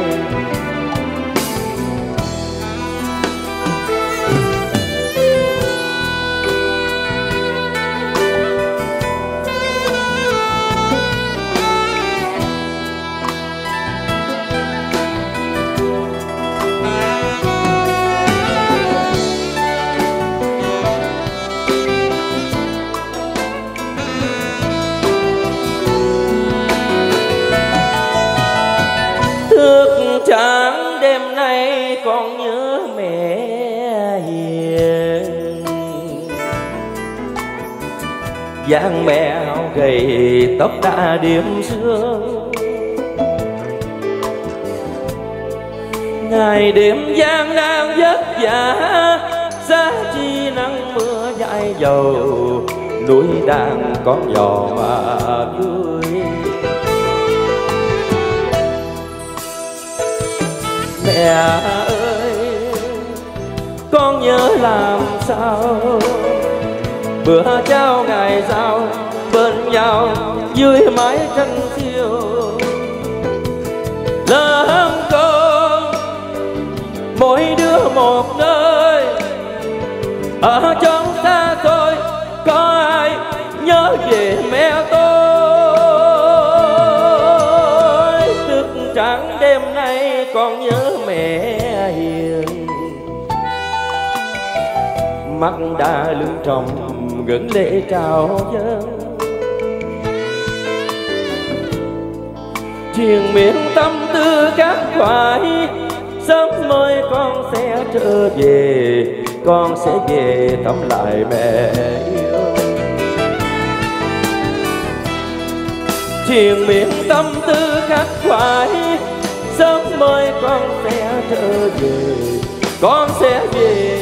con nhớ mẹ hiền. Dáng mẹ áo gầy tóc đã điểm sương, ngày đêm gian nan vất vả, giá chi nắng mưa dãi dầu, núi đang con giò mà cười. Mẹ ơi, con nhớ làm sao bữa trao ngày giao bên nhau dưới mái tranh chiều. Lớp con mỗi đứa một nơi, ở chốn xa xôi có ai nhớ về mẹ tôi. Thức trắng đêm nay con nhớ mẹ hiền, mắt đã lưng tròng ngẩng lệ trào dâng. Triền miệng tâm tư các khoái, sớm mai con sẽ trở về, con sẽ về thăm lại mẹ yêu. Triền miệng tâm tư khắc khoải, sớm mai con sẽ trở về, con sẽ về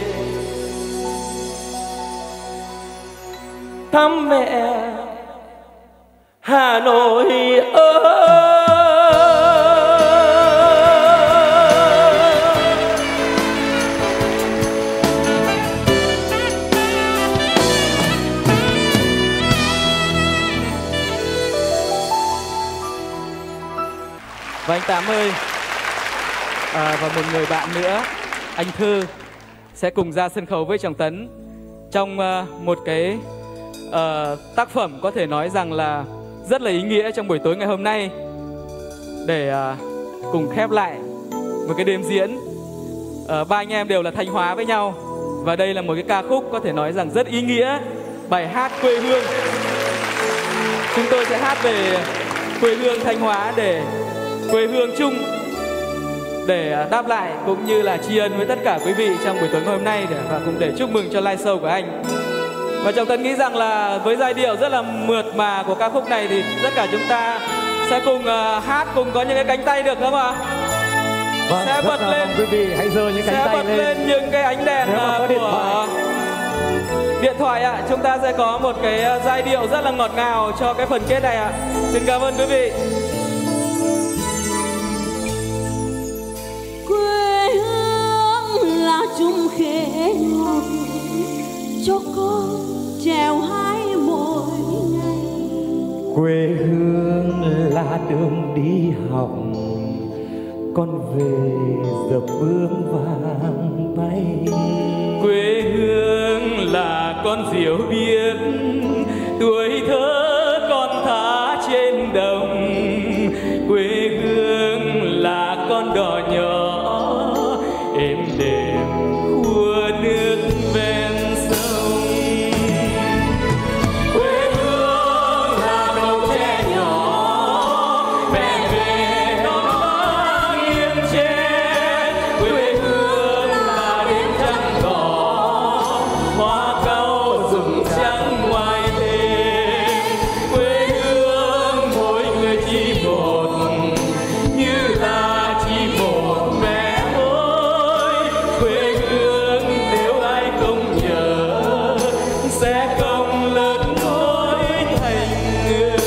thăm mẹ Hà Nội ơi. Và anh Tám ơi, và một người bạn nữa, anh Thư sẽ cùng ra sân khấu với Trọng Tấn trong một cái tác phẩm có thể nói rằng là rất là ý nghĩa trong buổi tối ngày hôm nay, để cùng khép lại một cái đêm diễn. Ba anh em đều là Thanh Hóa với nhau, và đây là một cái ca khúc có thể nói rằng rất ý nghĩa, bài hát quê hương. Chúng tôi sẽ hát về quê hương Thanh Hóa, để quê hương chung, để đáp lại cũng như là tri ân với tất cả quý vị trong buổi tối ngày hôm nay, và cùng để chúc mừng cho live show của anh. Và Trọng Tấn nghĩ rằng là với giai điệu rất là mượt mà của ca khúc này thì tất cả chúng ta sẽ cùng hát, cùng có những cái cánh tay được không ạ? Vâng, sẽ bật lên quý vị hãy giơ những cánh tay lên những cái ánh đèn của điện thoại ạ. Chúng ta sẽ có một cái giai điệu rất là ngọt ngào cho cái phần kết này ạ. Xin cảm ơn quý vị. Quê hương là chung khế ngọt cho con trèo hái mỗi ngày. Quê hương là đường đi học, con về dập bướm vàng bay. Quê hương là con diều biếc, tuổi thơ con thả trên đồng. Quê hương là con đò nhỏ êm đềm khua nước ven sông. Quê hương là cầu tre nhỏ vẹn về non lá nghiêng tre. Quê hương là đêm trăng cỏ hoa cau rụng trắng ngoài đêm. Quê hương mỗi người chỉ một, như là chỉ một mẹ ơi. Quê hương nếu ai không nhớ sẽ không lớn nổi thành người.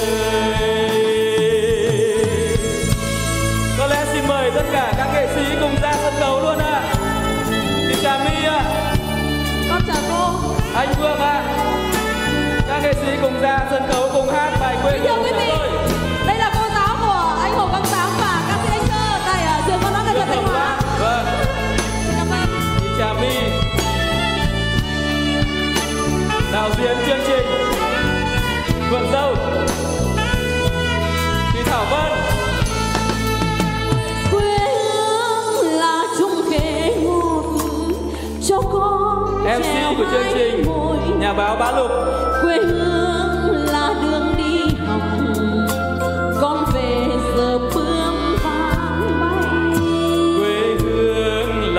Có lẽ xin mời tất cả các nghệ sĩ cùng ra sân khấu luôn ạ. Chị Trà My ạ, Con chào cô. anh Vương ạ. Các nghệ sĩ cùng ra sân khấu cùng hát bài quê Thưa hương quý của vị, tôi. đây là cô giáo của anh Hồ Quang Tám và ca sĩ Anh Thơ tại trường Văn hóa Nghệ thuật Thanh Hóa. Vâng, Cảm ơn. chị Trà My, đạo diễn chương trình Vượng Dâu, chị Thảo Vân. Quê hương là chung khế ngọt cho con MC trèo của chương hái trình mỗi nhà báo Bá Lục. quê hương là đường đi học, con về giờ bướm vàng bay. Quê hương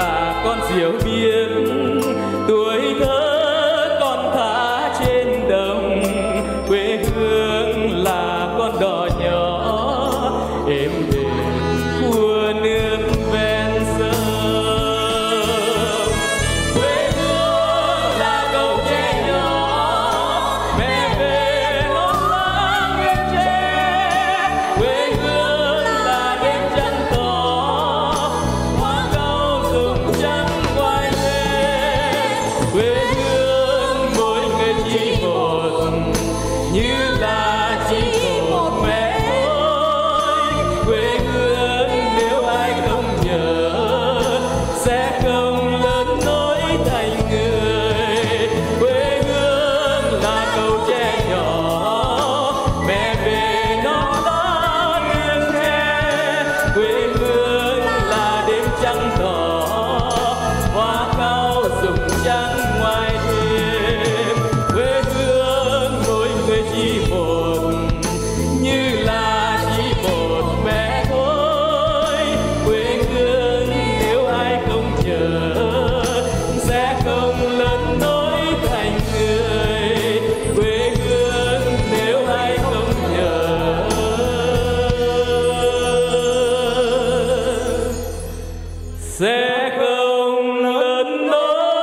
sẽ không lớn nỗi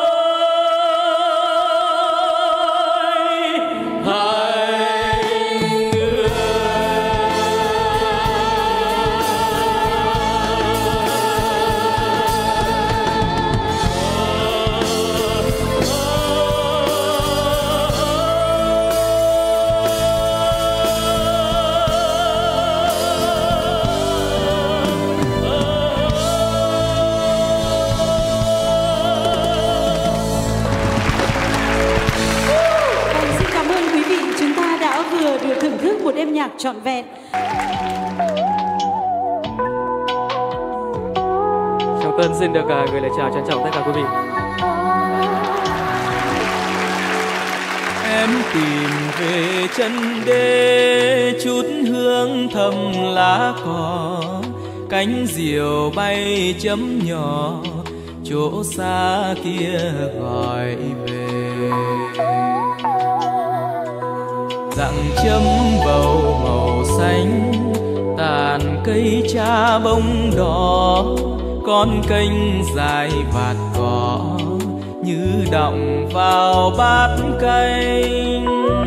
hai người. Thưởng thức một đêm nhạc trọn vẹn. Trọng Tân xin được gửi lời chào trân trọng tất cả quý vị. Em tìm về chân đê chút hương thơm lá cỏ, cánh diều bay chấm nhỏ chỗ xa kia gọi về. Dặng chấm bầu màu xanh tàn cây cha bông đỏ, con kênh dài vạt cỏ như đọng vào bát canh,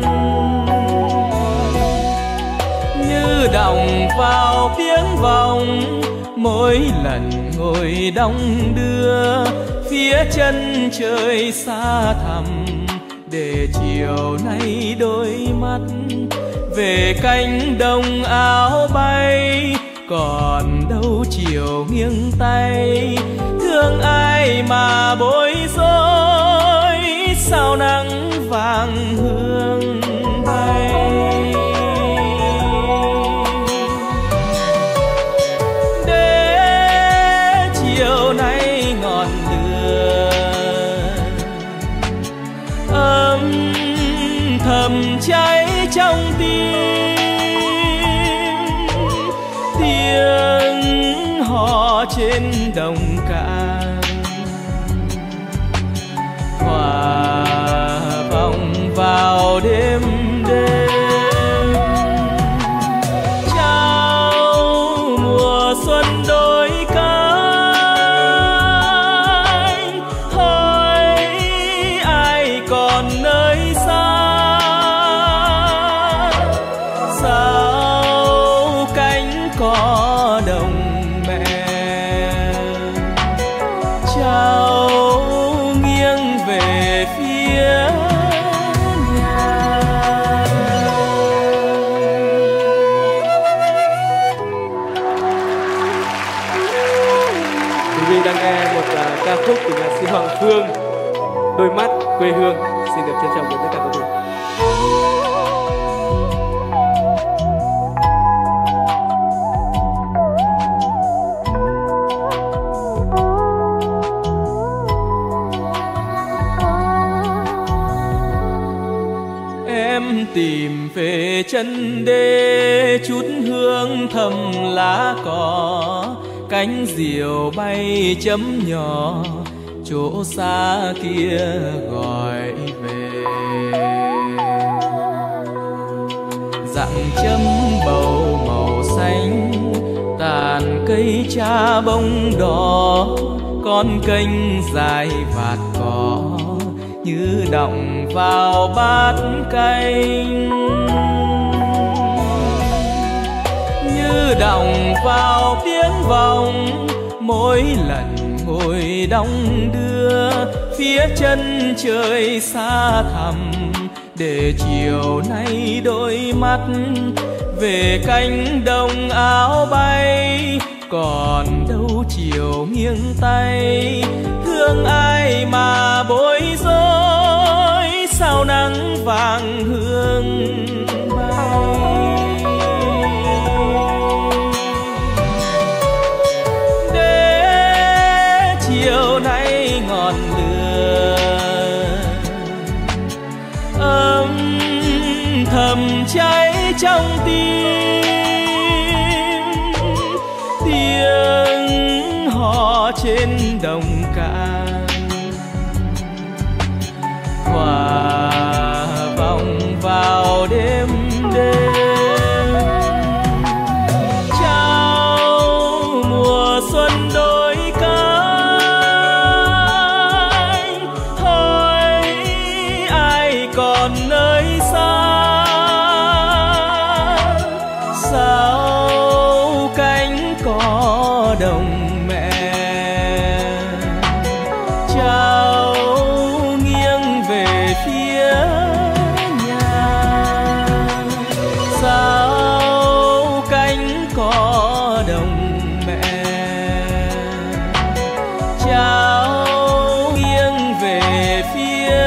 như đọng vào tiếng vọng mỗi lần ngồi đong đưa phía chân trời xa thẳm. Để chiều nay đôi mắt về cánh đồng áo bay, còn đâu chiều nghiêng tay thương ai mà bối rối, sao nắng vàng hương bay. Để chiều nay ngọn lửa ấm thầm cháy trong tim, tiếng hò trên đồng cạn hòa vọng vào đêm đêm. Chào mùa xuân đôi cánh, hỏi ai còn nơi xa, sao cánh cỏ đồng mẹ trao nghiêng về phía nhà. Quý vị đang nghe một ca khúc của nhạc sĩ Hoàng Phương, Đôi mắt quê hương. Xin được trân trọng với tất cả quý vị. Em tìm về chân đê chút hương thơm lá cỏ, cánh diều bay chấm nhỏ chỗ xa kia gọi về. Dặng chấm bầu màu xanh tàn cây cha bông đỏ, con kênh dài vạt cỏ như đọng vào bát canh, như đọng vào tiếng vọng mỗi lần ngồi đong đưa phía chân trời xa thẳm. Để chiều nay đôi mắt về cánh đồng áo bay, còn đâu chiều nghiêng tay thương ai mà bối rối, sao nắng vàng hương bay. Để chiều nay ngọn lửa ấm thầm cháy trong tim, tiếng hò trên đồng cạn hòa vọng vào đêm đêm. Chào mùa xuân đôi cánh, đồng mẹ. Cháu nghiêng về phía nhà, sau cánh cỏ đồng mẹ. Cháu nghiêng về phía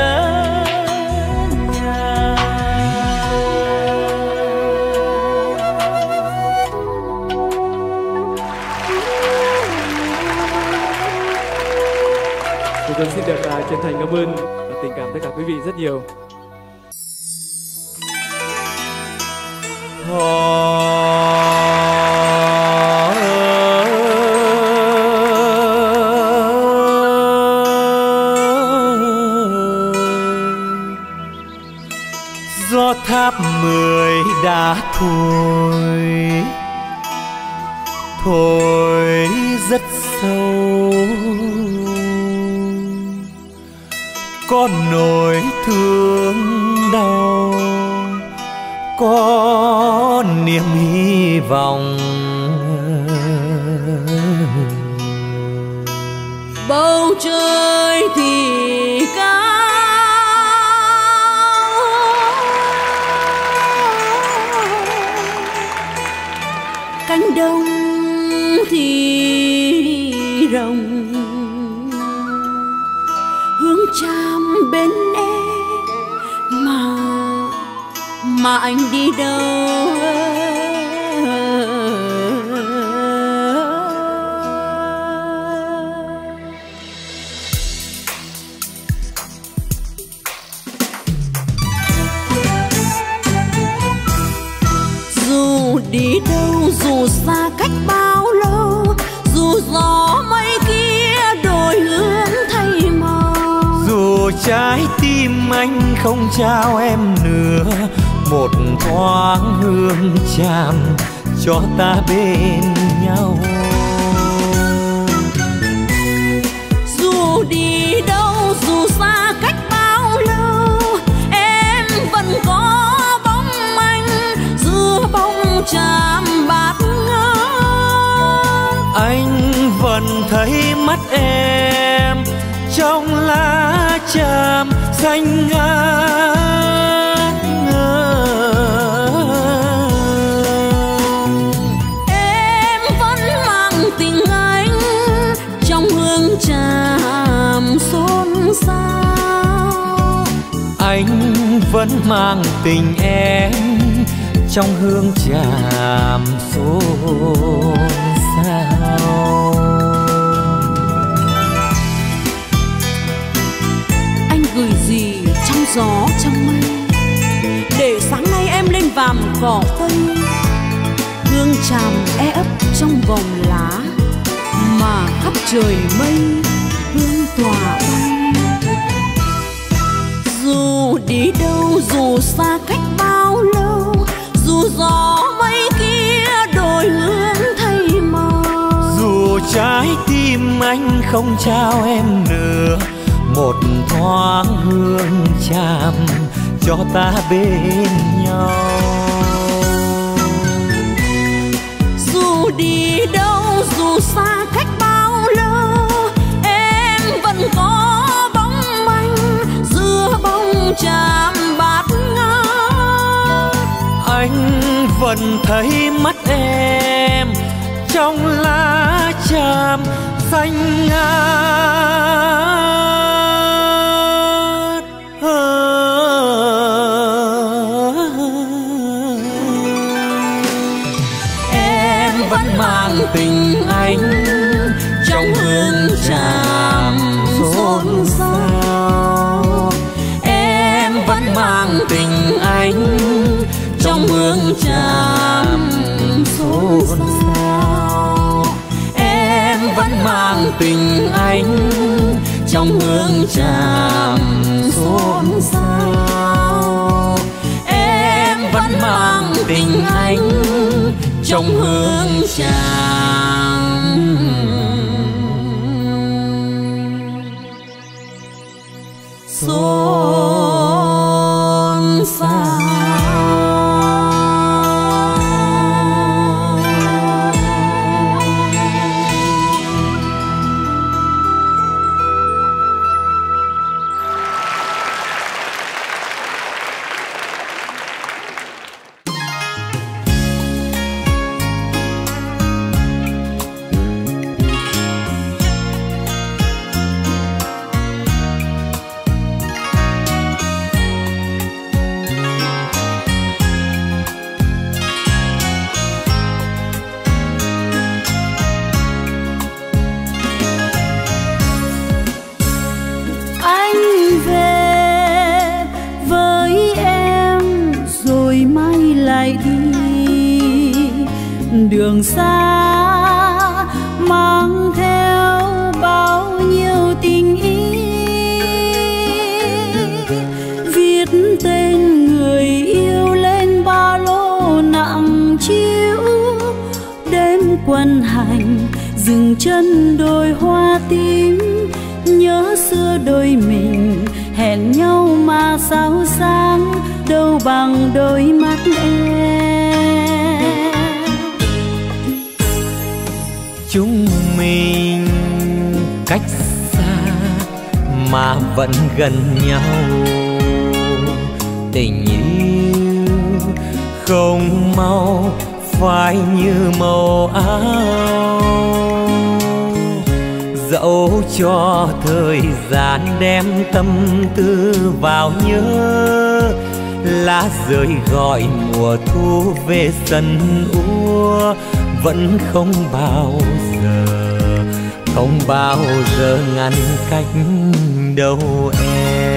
nhà. Tôi xin được chân thành cảm ơn và tình cảm tất cả quý vị rất nhiều. Gió tháp 10 đã thôi, thôi rất sâu. Có nỗi thương đau, có niềm hy vọng. Bầu trời thì cao, cánh đồng thì rộng, hướng Tràm bên em mà anh đi đâu. Dù đi đâu, dù xa cách bao lâu, dù gió mây kia đổi hướng thay màu, dù trái tim anh không trao em nữa một thoáng hương Tràm cho ta bên nhau. Dù đi đâu, dù xa cách bao lâu, em vẫn có bóng anh giữa bóng Tràm bát ngát. Anh vẫn thấy mắt em trong lá Tràm xanh ngát. Em vẫn mang tình anh trong hương Tràm xôn xao. Anh vẫn mang tình em trong hương Tràm xôn xao. Anh gửi gì trong gió trong mây, để sáng nay em lên vàm cỏ tây. Hương Tràm e ấp trong vòng lá, mà khắp trời mây hương tỏa bay. Dù đi đâu, dù xa cách bao lâu, dù gió mây kia đổi hướng thay màu, dù trái tim anh không trao em nữa một thoáng hương Tràm cho ta bên nhau. Dù đi đâu, dù xa cách bao lâu, em vẫn có bóng anh giữa bóng Tràm bát ngát. Anh vẫn thấy mắt em trong lá Tràm xanh ngát. Em vẫn mang tình anh trong hương Tràm xôn xao. Em vẫn mang tình anh trong hương Tràm xôn xao. Em vẫn mang tình anh trong hương Tràm xôn xao. Em vẫn mang tình anh trong hương Tràm xôn xao. đường xa mang theo bao nhiêu tình ý, viết tên người yêu lên ba lô nặng chiếu, đêm quân hành dừng chân đồi hoa tím, nhớ xưa đôi mình hẹn nhau mà sao sáng đâu bằng đôi mắt em. Chúng mình cách xa mà vẫn gần nhau, tình yêu không mau phai như màu áo, dẫu cho thời gian đem tâm tư vào nhớ, lá rơi gọi mùa thu về sân úa, vẫn không bao giờ ngăn cách đâu em.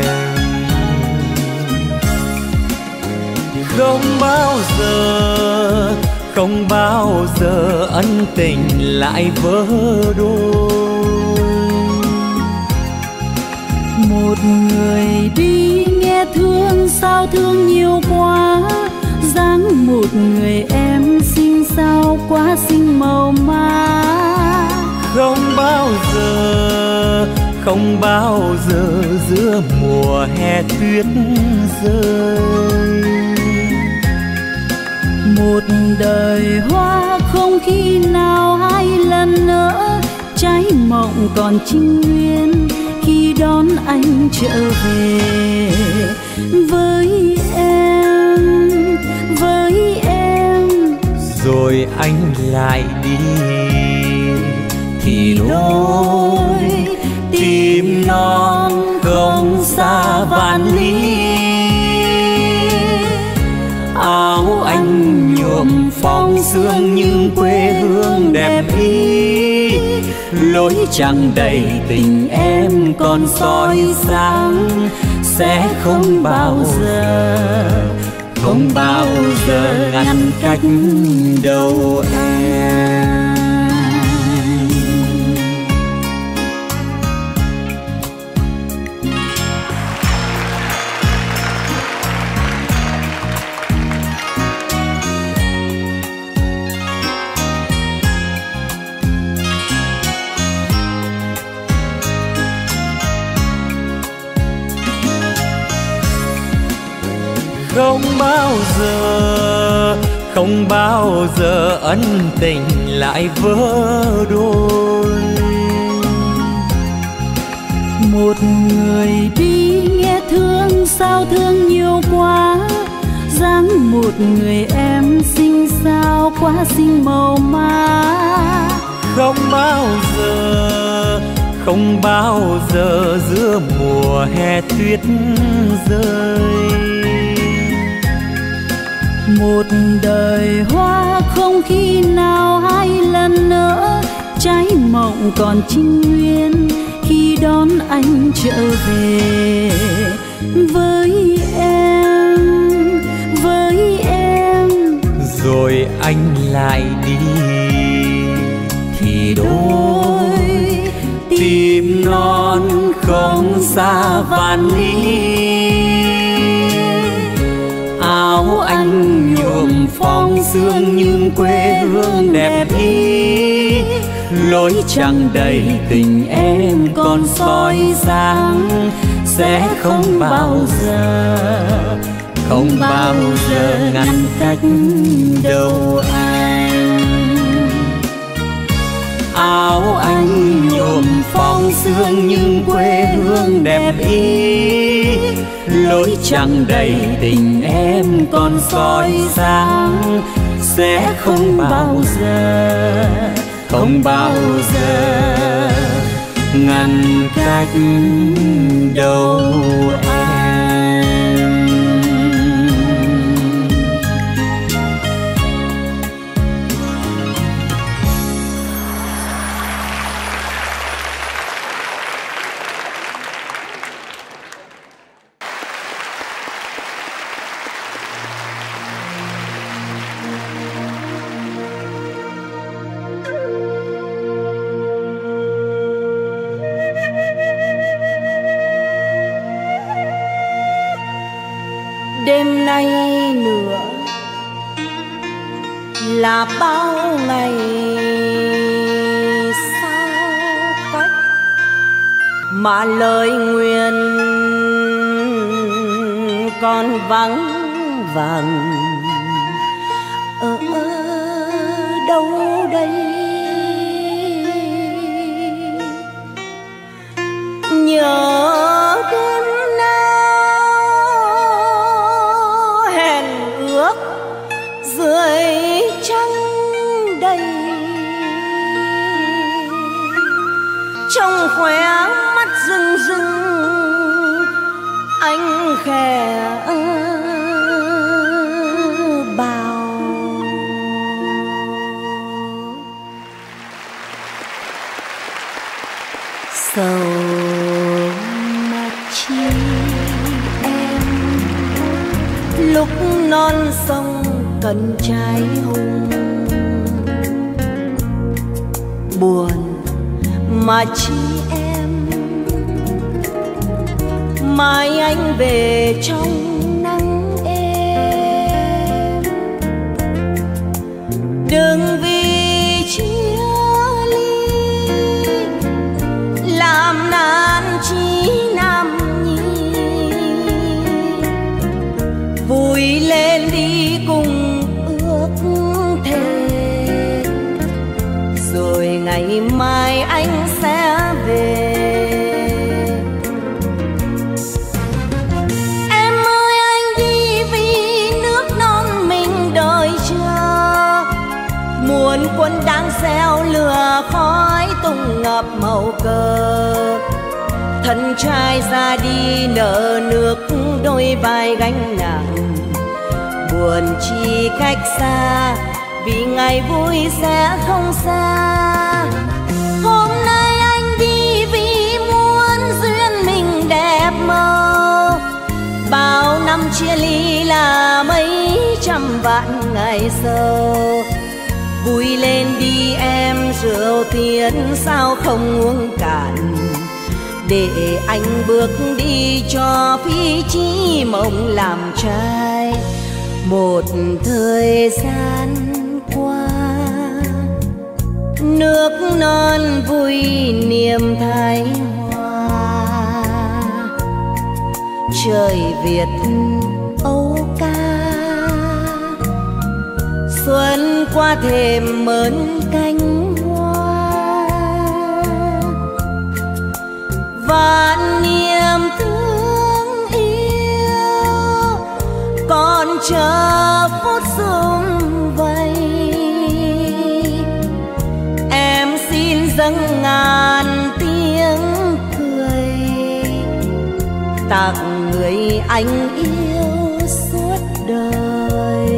Không bao giờ ân tình lại vỡ đôi. Một người đi nghe thương sao thương nhiều quá, dáng một người em xinh sao quá xinh màu má. Không bao giờ giữa mùa hè tuyết rơi. Một đời hoa không khi nào hai lần nữa, trái mộng còn trinh nguyên khi đón anh trở về. Với em rồi anh lại đi, thì đôi tim non không xa vạn lý. Áo anh nhuộm phong sương nhưng quê hương đẹp ý, lối chẳng đầy tình em còn soi sáng, sẽ không bao giờ ngăn cách đâu em. Không bao giờ ân tình lại vỡ đôi. Một người đi nghe thương sao thương nhiều quá, dáng một người em xinh sao quá xinh màu má. Không bao giờ giữa mùa hè tuyết rơi. Một đời hoa không khi nào hai lần nữa, trái mộng còn trinh nguyên khi đón anh trở về. Với em rồi anh lại đi, thì đôi tim non không xa vạn lý. Áo anh nhuộm phong sương nhưng quê hương đẹp ý, lối chẳng đầy tình em còn soi sáng, sẽ không bao giờ ngăn cách đâu anh. Áo anh nhuộm phong sương nhưng quê hương đẹp ý, lối chẳng đầy tình em còn soi sáng, sẽ không bao giờ ngăn cách đâu em. đêm nay nữa là bao ngày xa cách, mà lời nguyện còn vắng vẳng ở đâu đây. Nhớ đêm nào hẹn ước dưới trăng đầy, trong khóe mắt rưng rưng anh khẽ bảo. Sầu mặt chi em lúc non sông cần trái hùng, buồn mà chi em mai anh về trong nắng êm. Đừng vì chia ly làm nan trí nam nhi, vui lên đi cùng ước thề, rồi ngày mai anh sẽ về. Em ơi anh đi vì nước non mình đợi chờ, muôn quân đang gieo lửa khói tung ngập màu cờ. Thân trai ra đi nợ nước đôi vai gánh nặng, buồn chi cách xa vì ngày vui sẽ không xa. Hôm nay anh đi vì muốn duyên mình đẹp mơ, bao năm chia ly là mấy trăm vạn ngày sâu. Vui lên đi em, rượu thiên sao không uống cạn, để anh bước đi cho phí chí mộng làm trai. Một thời gian qua nước non vui niềm thái hoa, trời Việt âu ca xuân qua thềm mơn cánh hoa. Vạn niềm thương yêu còn chờ phút sum vầy, em xin dâng ngàn tiếng cười tặng người anh yêu suốt đời.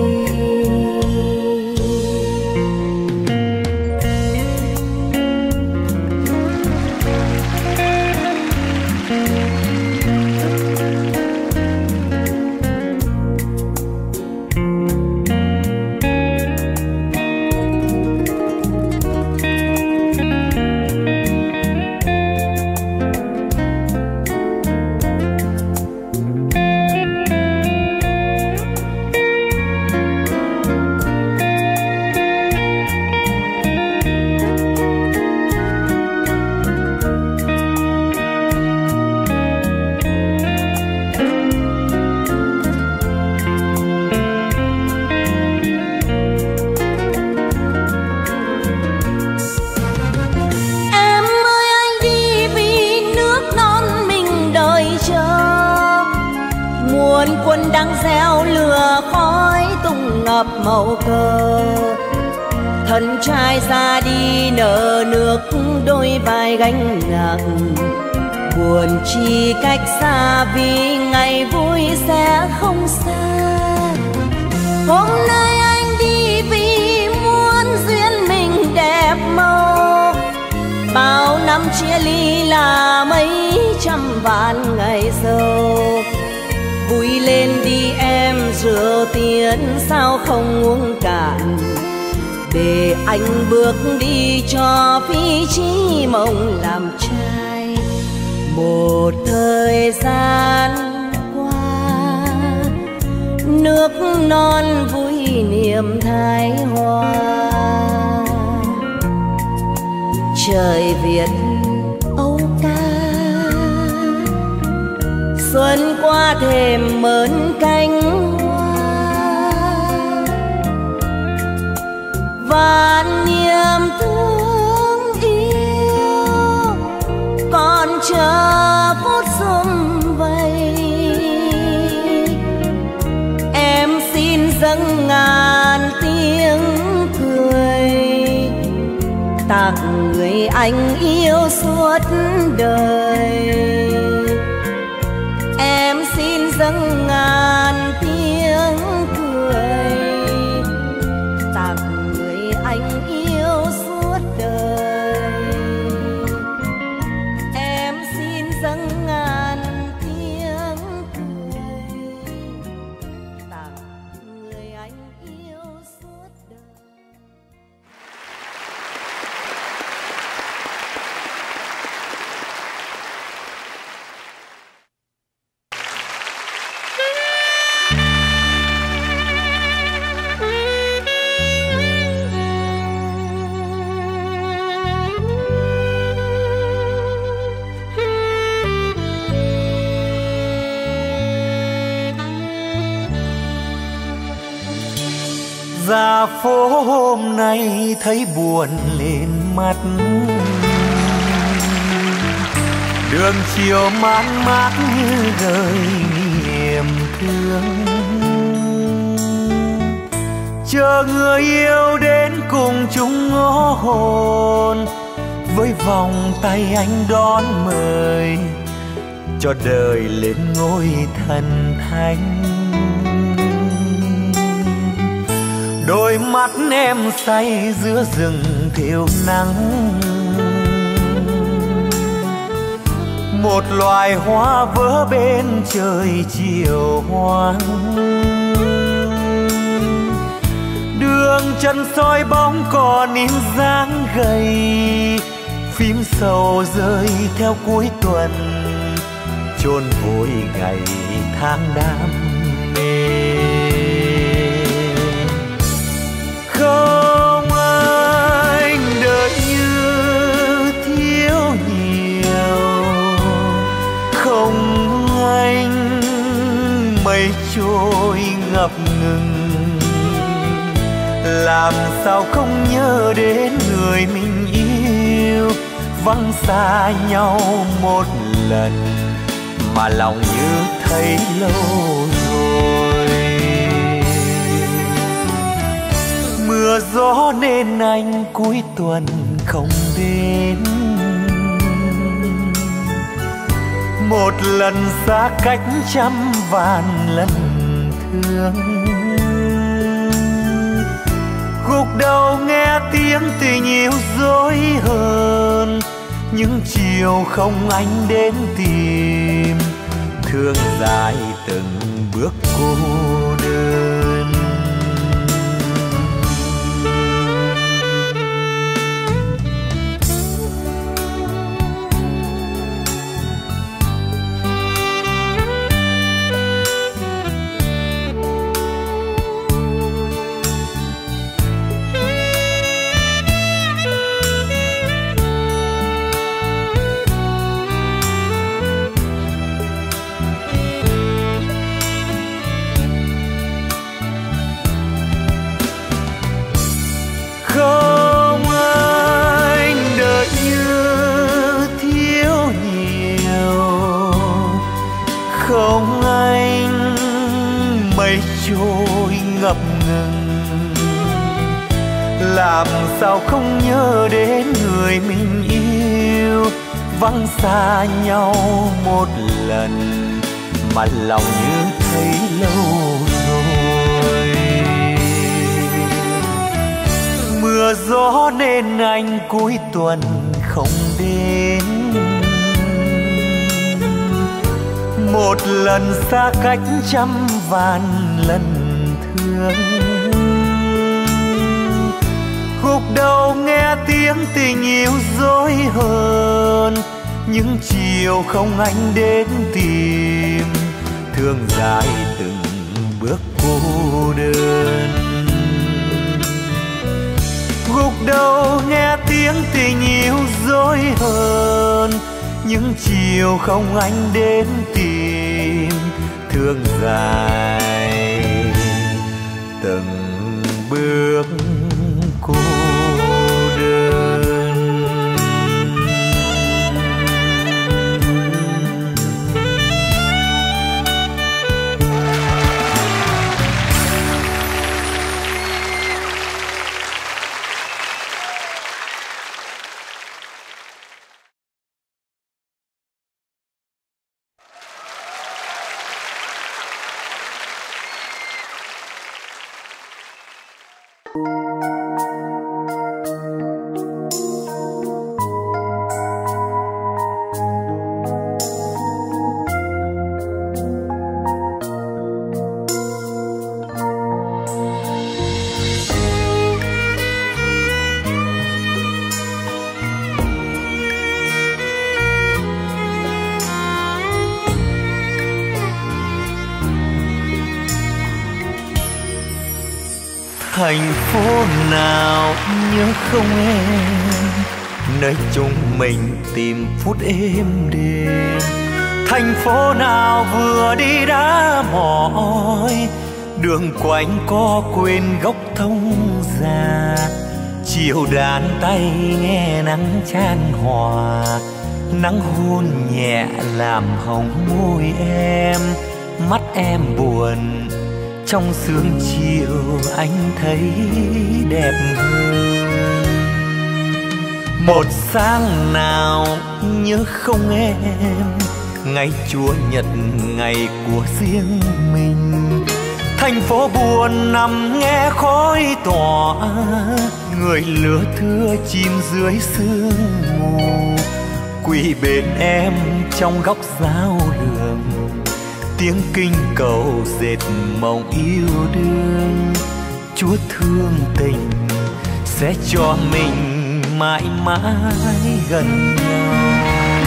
Quân đang gieo lửa khói tung ngập màu cờ. Thân trai ra đi nợ nước đôi vai gánh nặng, buồn chi cách xa vì ngày vui sẽ không xa. Hôm nay anh đi vì muốn duyên mình đẹp màu, bao năm chia ly là mấy trăm vạn ngày sâu. Vui lên đi em, rượu tiền sao không uống cạn, để anh bước đi cho phí chí mộng làm trai. Một thời gian qua nước non vui niềm thái hoa. Trời Việt âu ca, xuân qua thềm mơn cánh hoa. Vạn niềm thương yêu còn chờ phút sum vầy. Em xin dâng ngàn tiếng cười tặng người anh yêu suốt đời. Em xin dâng ngàn tiếng cười tặng người anh yêu suốt đời. Em xin dâng ngàn tiếng cười tặng người anh yêu suốt đời. Ra phố hôm nay thấy buồn lên mắt, đường chiều man mác như đời niềm thương. Chờ người yêu đến cùng chung ngõ hồn, với vòng tay anh đón mời cho đời lên ngôi thần thánh. Đôi mắt em say giữa rừng thiếu nắng, một loài hoa vỡ bên trời chiều hoang. Đường chân soi bóng còn in dáng gầy, phím sầu rơi theo cuối tuần, chôn vội ngày tháng đam mê. Không anh đợi như thiếu nhiều, không anh mây trôi ngập ngừng. Làm sao không nhớ đến người mình yêu, vắng xa nhau một lần mà lòng như thấy lâu rồi. Mưa gió nên anh cuối tuần không đến, một lần xa cách trăm vạn lần thương. Gục đầu nghe tiếng tình yêu dối hơn, những chiều không anh đến tìm, thương dài từng bước cô đơn. Không anh đợi như thiếu nhiều, không anh mây trôi ngập ngừng. Làm sao không nhớ đến người mình yêu, vắng xa nhau một lần mà lòng như thấy lâu rồi. Mưa gió nên anh cuối tuần không đến, một lần xa cách trăm vạn lần thương. Gục đầu nghe tiếng tình yêu dối hơn, những chiều không anh đến tìm, thương dài từng bước cô đơn. Gục đầu nghe tiếng tình yêu dối hơn, những chiều không anh đến tìm, thương dài từng bước cô đơn. Thành phố nào nhớ không em, nơi chúng mình tìm phút êm đềm. Thành phố nào vừa đi đã mỏi, đường quanh co quên góc thông già. Chiều đàn tay nghe nắng chan hòa, nắng hôn nhẹ làm hồng môi em. Mắt em buồn trong sương chiều anh thấy đẹp hơn. Một sáng nào nhớ không em, ngày Chúa Nhật ngày của riêng mình. Thành phố buồn nằm nghe khói tỏa, người lứa thưa chim dưới sương mù. Quỳ bên em trong góc giao đường, tiếng kinh cầu dệt mộng yêu đương. Chúa thương tình sẽ cho mình mãi mãi gần nhau.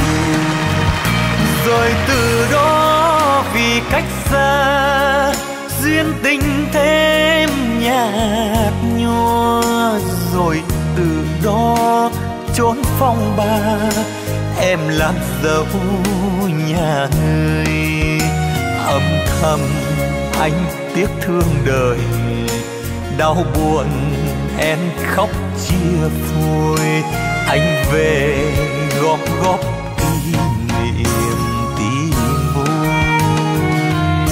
Rồi từ đó vì cách xa, duyên tình thêm nhạt nhòa. Rồi từ đó trốn phong ba, em làm dâu nhà người. Âm thầm anh tiếc thương đời, đau buồn em khóc chia phôi. Anh về góp góp kỷ niệm tìm vui.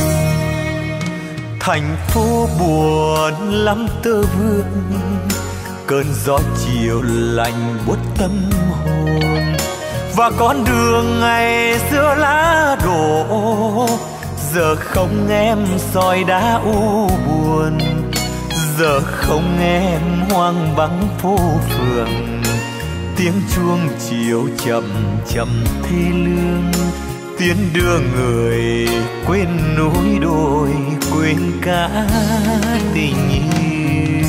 Thành phố buồn lắm tơ vương, cơn gió chiều lạnh buốt tâm hồn. Và con đường ngày xưa lá đổ, giờ không em soi đá u buồn. Giờ không em hoang vắng phố phường, tiếng chuông chiều chậm chậm thê lương. Tiến đưa người quên núi đồi, quên cả tình yêu.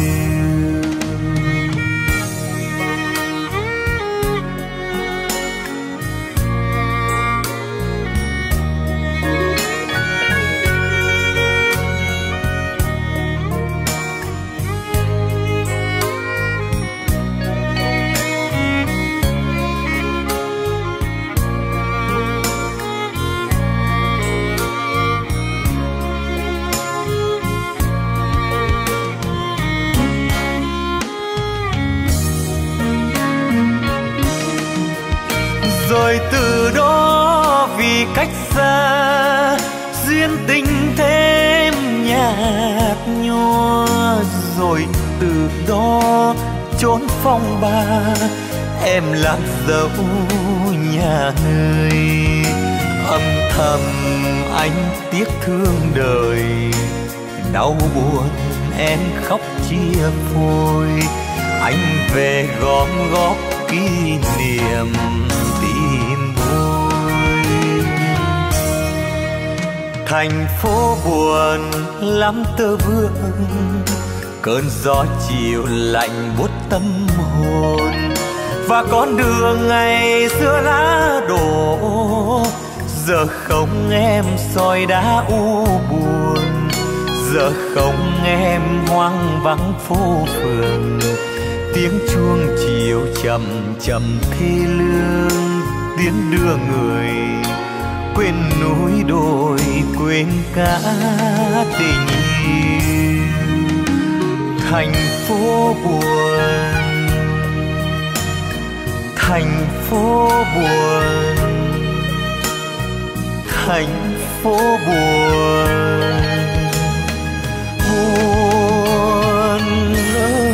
Rồi từ đó vì cách xa, duyên tình thêm nhạt nhòa. Rồi từ đó trốn phong ba, em làm dâu nhà người. Âm thầm anh tiếc thương đời, đau buồn em khóc chia phôi. Anh về gom góp kỷ niệm tìm vui. Thành phố buồn lắm tơ vương, cơn gió chiều lạnh buốt tâm hồn. Và con đường ngày xưa lá đổ, giờ không em soi đá u buồn. giờ không em hoang vắng phố phường, tiếng chuông chiều chậm chậm thê lương, tiếng đưa người quên núi đồi quên cả tình yêu. Thành phố buồn, thành phố buồn, thành phố buồn, buồn ơi.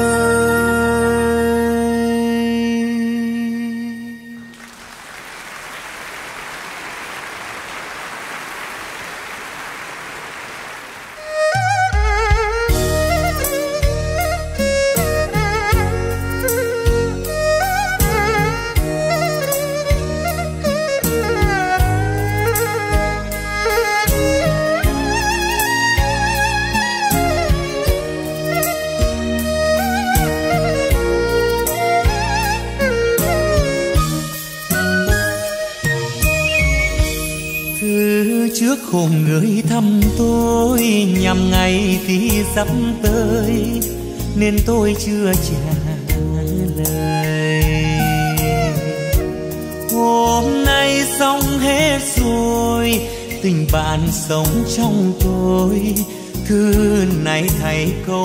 Trước hôm người thăm tôi nhằm ngày thì sắp tới nên tôi chưa trả lời. Hôm nay xong hết rồi, tình bạn sống trong tôi, thư này thay câu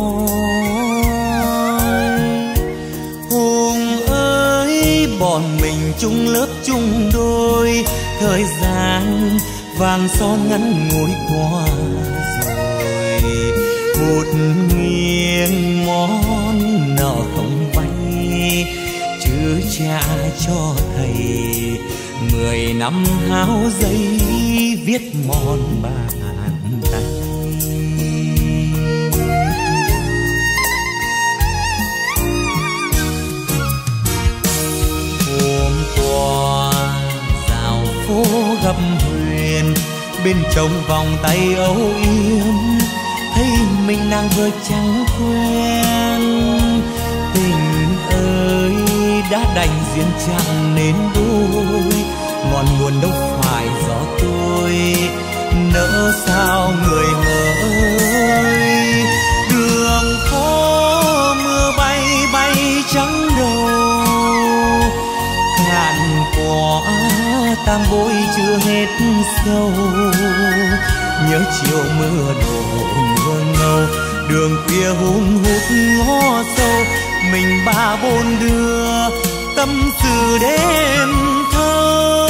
nói. Hùng ơi, bọn mình chung lớp chung đôi, thời gian vàng son ngắn ngủi qua rồi. Một nghiêng món nợ không vay, chứ trả cho thầy 10 năm háo giấy viết mòn bàn tay. Hôm qua dạo phố gặp Huyền, bên trong vòng tay âu yếm thấy mình nàng vừa chẳng quen. Tình ơi đã đành duyên chẳng nên đôi, ngọn nguồn đâu phải do tôi, nỡ sao người hỡi. Đường phố mưa bay bay trắng đầu, cạn quả tam bối chưa hết sâu. Nhớ chiều mưa đổ mưa ngâu, đường khuya hun hút ngõ sâu, mình ba bốn đưa tâm sự đêm thơ.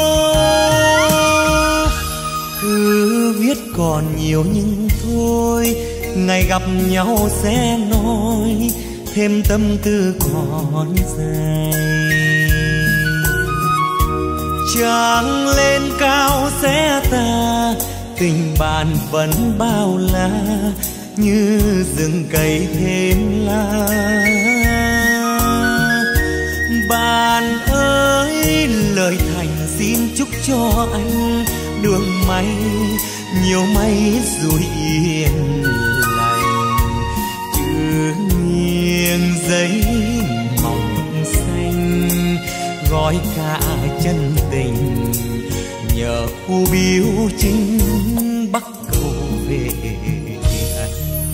Cứ viết còn nhiều nhưng thôi, ngày gặp nhau sẽ nói thêm tâm tư còn dài. Trăng lên cao sẽ tà, tình bạn vẫn bao la, như rừng cây thêm lá. Bạn ơi, lời thành xin chúc cho anh đường may nhiều may rồi yên lành. Chữ nghiêng giấy mỏng xanh, gói cả chân tình, nhờ khu biếu chính bắc cầu về anh.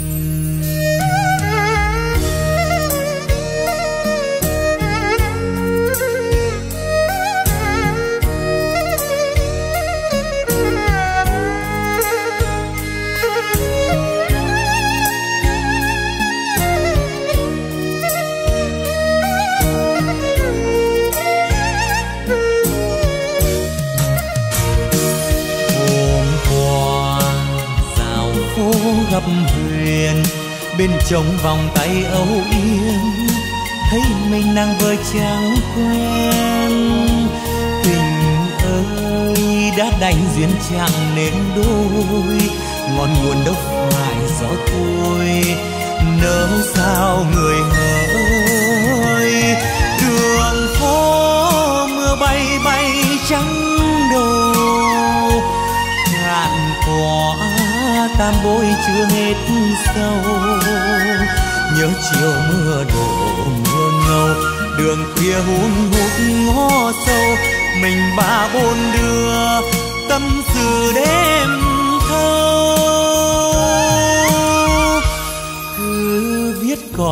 Gặp Huyền, bên trong vòng tay âu yếm thấy mình nàng vời chẳng quen. Tình ơi đã đành duyên chẳng nên đôi, ngọn nguồn đâu phải do tôi, nỡ sao người hỡi. Đường phố mưa bay bay trắng đầu, cạn quả tam bối chưa hết sâu. Nhớ chiều mưa đổ mưa ngâu, đường khuya hun hút ngõ sâu, mình ba bốn đưa tâm sự đêm thâu.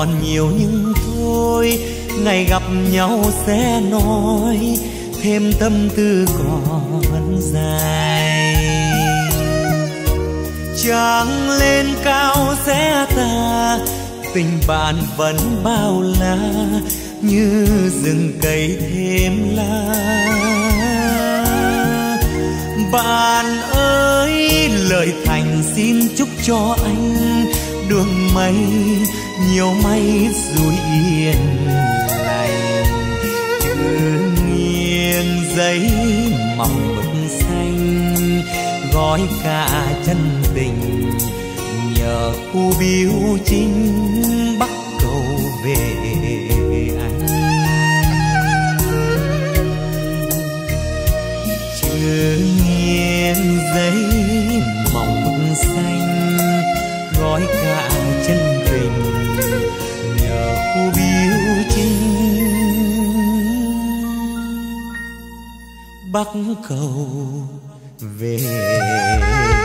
còn nhiều nhưng thôi, ngày gặp nhau sẽ nói thêm tâm tư còn dài. Trăng lên cao sẽ tà, tình bạn vẫn bao la như rừng cây thêm lá. Bạn ơi, lời thành xin chúc cho anh đường mây nhiều mây rồi yên lành. Chữ nghiêng giấy mỏng mực xanh gói cả chân tình, nhờ khu biêu chính bắc cầu về anh. Chữ nghiêng giấy mỏng mực xanh gói cả chân tình, nhờ khu biêu chính bắc cầu về